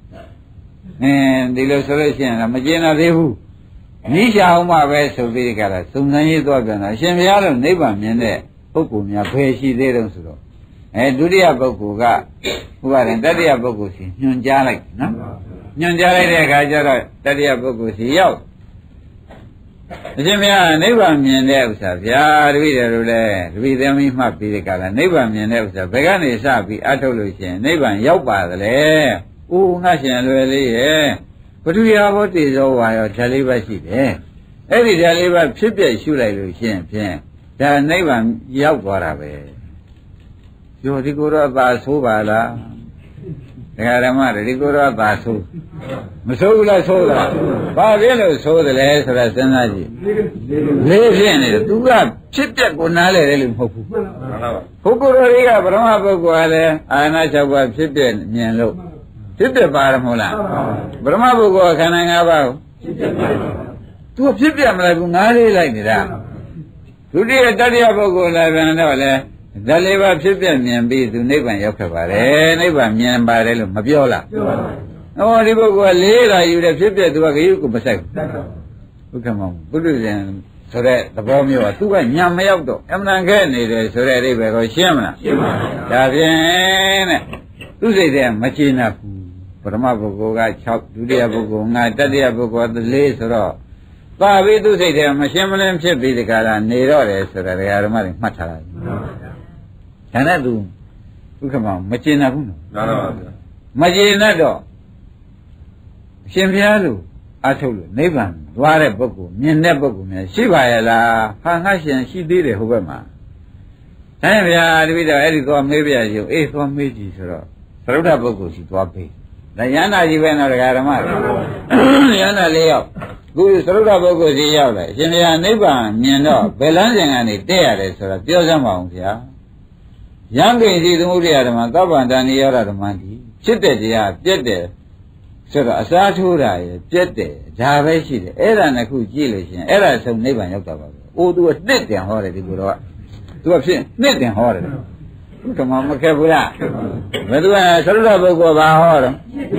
ဒီလိုဆိုလို့ရှိရင်မကျင်တော့သေးဘူးနိရှောင်းမှပဲဆိုပြီးဒီကာလစုံစမ်းရေးသွားပြန်တော့အရှင်ဘုရားတို့နိဗ္ဗာန်မြင်တဲ့ပုဂ္ဂိုလ်များဘယ်ရှိသေးတုံးဆိုတော့ဒုတိယပုဂ္ဂိုလ်ကဥပါရင်တတိယပုဂ္ဂိုလ်စီညွှန်ကြားလိုက်နော်ညွှန်ကြားလိုက်တဲ့အခါကျတော့တတိယပုဂ္ဂိုလ်စီရောက်အရှင်ဘုရားနိဗ္ဗာန်မြင်တဲ့ဥစ္စာဗျာတပည့်တယ်လို့လဲတပည့်သမီးမှတ်ပြီးတဲ့ကာလနိဗ္ဗာန်မြင်တဲ့ဥစ္စာဘယ်ကနေစပြီးအထုတ်လို့ရှိရင်နိဗ္ဗာန်ရောက်ပါသလဲ။အိုးငါရှင်လွယ်လေးရဲ့ပထဝီဘောတေဇောဝါရောဓာတ်လေးပါရှိတယ်။အဲ့ဒီဓာတ်လေးပါဖြစ်ပြရှုလိုက်လို့ရှိရင်ဖြင့်ဒါနိဗ္ဗာန်ရောက်သွားတာပဲ။ပြောဒီကိုယ်တော့သာဆိုးပါလား။ဒကာဓမ္မတွေဒီကိုယ်တော့သာဆိုးမဆိုးဘူးလားဆိုးလားဘာဖြစ်လို့ဆိုးတယ်လဲဆိုတာစဉ်းစားကြည့်လေးဖြစ်နေတယ်သူကဖြစ်ပြက်ကိုနားလဲတယ်လို့မဟုတ်ဘူးပုဂ္ဂိုလ်တော်တွေကပရမပုဂ္ဂိုလ်ကလည်းအာနာ၆ပါးဖြစ်ပြက်မြင်လို့ဖြစ်ပြက်ပါရမဟုတ်လားပရမပုဂ္ဂိုလ်ကခန္ဓာ၅ပါးကိုသူကဖြစ်ပြက်မလိုက်ဘူးနားလေးလိုက်နေတာဒုတိယတတိယပုဂ္ဂိုလ်လည်းပြန်တော့လေဓာတ်လေးပါဖြစ်ပြမြင်ပြီးသူနိဗ္ဗာန်ရောက်ခဲ့ပါတယ်နိဗ္ဗာန်မြင်ပါတယ်လို့မပြောလားပြောပါဘူးဒီပုဂ္ဂိုလ်ကလေးလာယူတယ်ဖြစ်ပြသူကဂယုကိုမဆိုင်ဘူးဘုရားမောင်ပုရိသေဆိုတဲ့သဘောမျိုးကသူကညံမရောက်တော့အမှန်ခဲနေတယ်ဆိုတဲ့အိဗယ်ကိုရှင်းမလားရှင်းပါပြီဒါဖြင့်တဲ့သူစိတ်ထဲမကျေနပ်ဘူးပထမပုဂ္ဂိုလ်က6ဒုတိယပုဂ္ဂိုလ်9တတိယပုဂ္ဂိုလ်4ဆိုတော့ပါပြီးသူစိတ်ထဲမရှင်းမလင်းဖြစ်ပြီးဒီကလာနေတော့တယ်ဆိုတာဓမ္မတွေမှတ်ထားတာဒါနဲ့သူဥက္ကမမကျေနပ်ဘူးနော်မှန်ပါပါမကျေနပ်တော့အရှင်ဘုရားလို့အထုတ်လို့နိဗ္ဗာန်သွားတဲ့ပုဂ္ဂိုလ်မြင်တဲ့ပုဂ္ဂိုလ်များရှိပါရဲ့လားဟာငါရှင်ရှိသေးတယ်ဟိုဘက်မှာဒါနဲ့ဗျာတပည့်တော်အဲ့ဒီသွားမေးပြရုံအေးသွားမေးကြည့်ဆိုတော့သရုပ်ထပုဂ္ဂိုလ်စီသွားပေးဒါရဟန္တာကြီးပဲနော်ဒကာဓမ္မတွေရဟန္တာ၄ယောက်ခုသရုပ်ထပုဂ္ဂိုလ်စီရောက်လာအရှင်ဘုရားနိဗ္ဗာန်မြင်တော့ဘယ်လမ်းစဉ်ကနေတက်ရတယ်ဆိုတော့ပြောစမ်းပါအောင်ဗျာယံကိဉ္စီသမုဒိယဓမ္မသဗ္ဗန္တနိရောဓဓမ္မတိဖြစ်တဲ့တရားပြက်တယ်ဆိုတော့အစားထိုးတာရပြက်တယ်ဒါပဲရှိတယ်အဲ့ဒါနှစ်ခုကြည့်လို့ရှိရင်အဲ့ဒါဆုံးနိဗ္ဗာန်ရောက်တာပါပဲအိုးသူကနှစ်တင်ဟောတယ်ဒီကိုတော့သူကဖြစ်နှစ်တင်ဟောတယ်ဓမ္မမခက်ဘူးလားဘယ်သူကသရုပ်ပုဂ္ဂိုလ်ဘာဟောတော့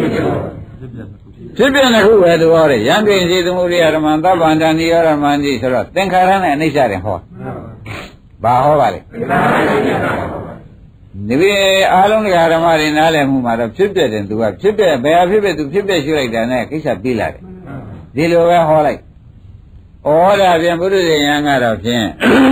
ဖြစ်ပြနှစ်ခုပဲသူဟောတယ်ယံကိဉ္စီသမုဒိယဓမ္မသဗ္ဗန္တနိရောဓဓမ္မတိဆိုတော့သင်္ခါရနဲ့အနိစ္စတွေဟောဘာဟောပါလဲဒီလိုအားလုံးဓမ္မတွေနားလည်မှုမှာတော့ဖြစ်ပြတယ်သူကဖြစ်ပြဘယ်ဟာဖြစ်ပြသူဖြစ်ပြရှုလိုက်တာနဲ့ကိစ္စပြီးလာတယ်ဒီလိုပဲဟောလိုက်ဩဒါဖြင့်ဘုရားရှင်ယံကတော့ဖြင့်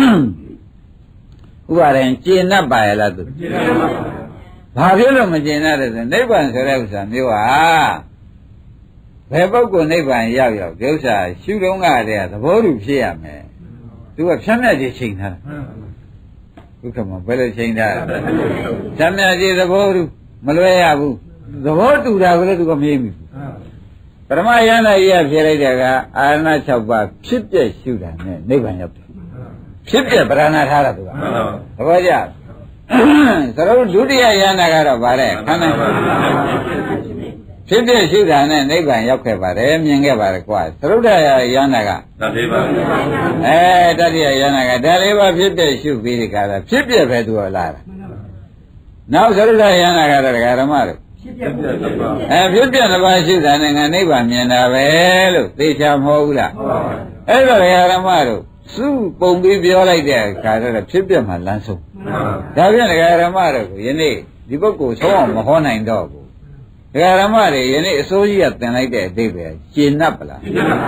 ဥပါရင်ကျေနပ်ပါရဲ့လားသူကျေနပ်ပါဘူးဘာဖြစ်လို့မကျေနပ်လဲဆိုနိဗ္ဗာန်ဆိုတဲ့ဥစ္စာမျိုးဟာဘယ်ပုဂ္ဂိုလ်နိဗ္ဗာန်ရောက်ဒီဥစ္စာရှုတော့ကတည်းကသဘောတူဖြစ်ရမယ်သူကဖြတ်မြတ်ခြင်းချိန်ထားဥက္ကမဘယ်လိုချိန်ထားဖြတ်မြတ်ခြင်းသဘောတူမလွဲရဘူးသဘောတူတာကလည်းသူကမရေးမိဘူးပရမယန္တာကြီးကဖြေလိုက်တဲ့ကအာရဏ6ပါးဖြစ်ပြရှုတာနဲ့နိဗ္ဗာန်ရောက်တယ်ဖြစ်ပြပရဏထားတာသူကသဘောကျသရုပ်ဒုတိယယန္တာကတော့ဗါတဲ့ခန္ဓာဖြစ်ပြရှုတာနဲ့နိဗ္ဗာန်ရောက်ခဲ့ပါတယ်မြင်ခဲ့ပါတယ်ကွာသရုပ်တယန္တာကတတိယပါတတိယယန္တာကဒါလေးပါဖြစ်ပြရှုပြီးဒီကရာဖြစ်ပြပဲသူကလာတာနောက်သရုပ်တယန္တာကတော့ဒကာဓမ္မတို့ဖြစ်ပြတစ်ပါးရှုတာနဲ့ငါနိဗ္ဗာန်မြင်တာပဲလို့သိချာမဟုတ်ဘူးလားအဲ့တော့ဒကာဓမ္မတို့စုပုံပြီးပြောလိုက်တဲ့အခါတော့ဖြစ်ပြမှလမ်းဆုံးဒါပြန်ဒကာဓမ္မတို့ကိုယနေ့ဒီပုဂ္ဂိုလ်ဆုံးအောင်မဟောနိုင်တော့ဘူးဒကာဓမ္မတွေယနေ့အစိုးရကတင်လိုက်တဲ့အသေးပဲရှင်း납ပလား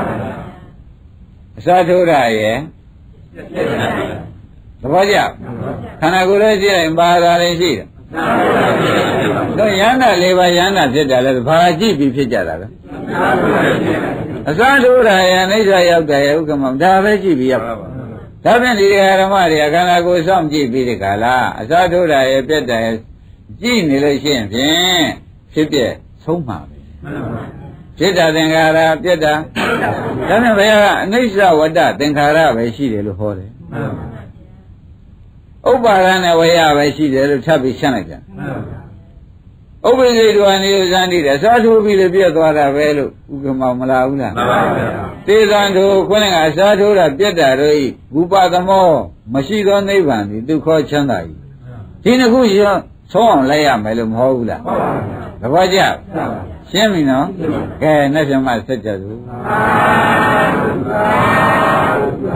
အစားထိုးတာရဲ့သဘောကျခန္ဓာကိုယ်ရဲ့ရှိရင်ဘာသာလေးရှိတယ်တော့ယန္တာ၄ပါးယန္တာဖြစ်တယ်လဲဘာကြည့်ပြီးဖြစ်ကြတာလဲအစားထိုးတာရဲ့အိဋ္ဌရောက်တယ်ဥက္ကမဒါပဲကြည့်ပြီးရောက်ဒါဖြင့်ဒီဓမ္မတွေခန္ဓာကိုယ်စောင့်ကြည့်ပြီးဒီကလာအစားထိုးတာရဲ့ပြက်တယ်ကြည့်နေလို့ရှိရင်ဖြင့်ဖြစ်ပြဆုံးမှာပဲဖြစ်တာသင်္ခါရပြက်တာဒါနဲ့ဘုရားကအနိစ္စဝတ္တသင်္ခါရပဲရှိတယ်လို့ဟောတယ်ဥပ္ပါဒနဲ့ဝေယပဲရှိတယ်လို့ထပ်ပြီးရှင်းလိုက်ကြဥပ္ပိသေတုအနေနဲ့ဇန်တိတယ်စားထိုးပြီးလည်းပြက်သွားတာပဲလို့ဥက္ကမမလားဘူးလားမှန်ပါဗျာသေဇံတို့ခွန်းကစားထိုးတာပြက်တာတို့ဤဘူပသမောမရှိသောနိဗ္ဗာန်ဒီဒုက္ခချမ်းသာဤဒီနှစ်ခုရောဆုံးအောင်လိုက်ရမယ်လို့မဟုတ်ဘူးလားမှန်ပါဗျာသဘောကျရှင်းပြီနော်ကဲနေ့ပြန်မှဆက်ကြစို့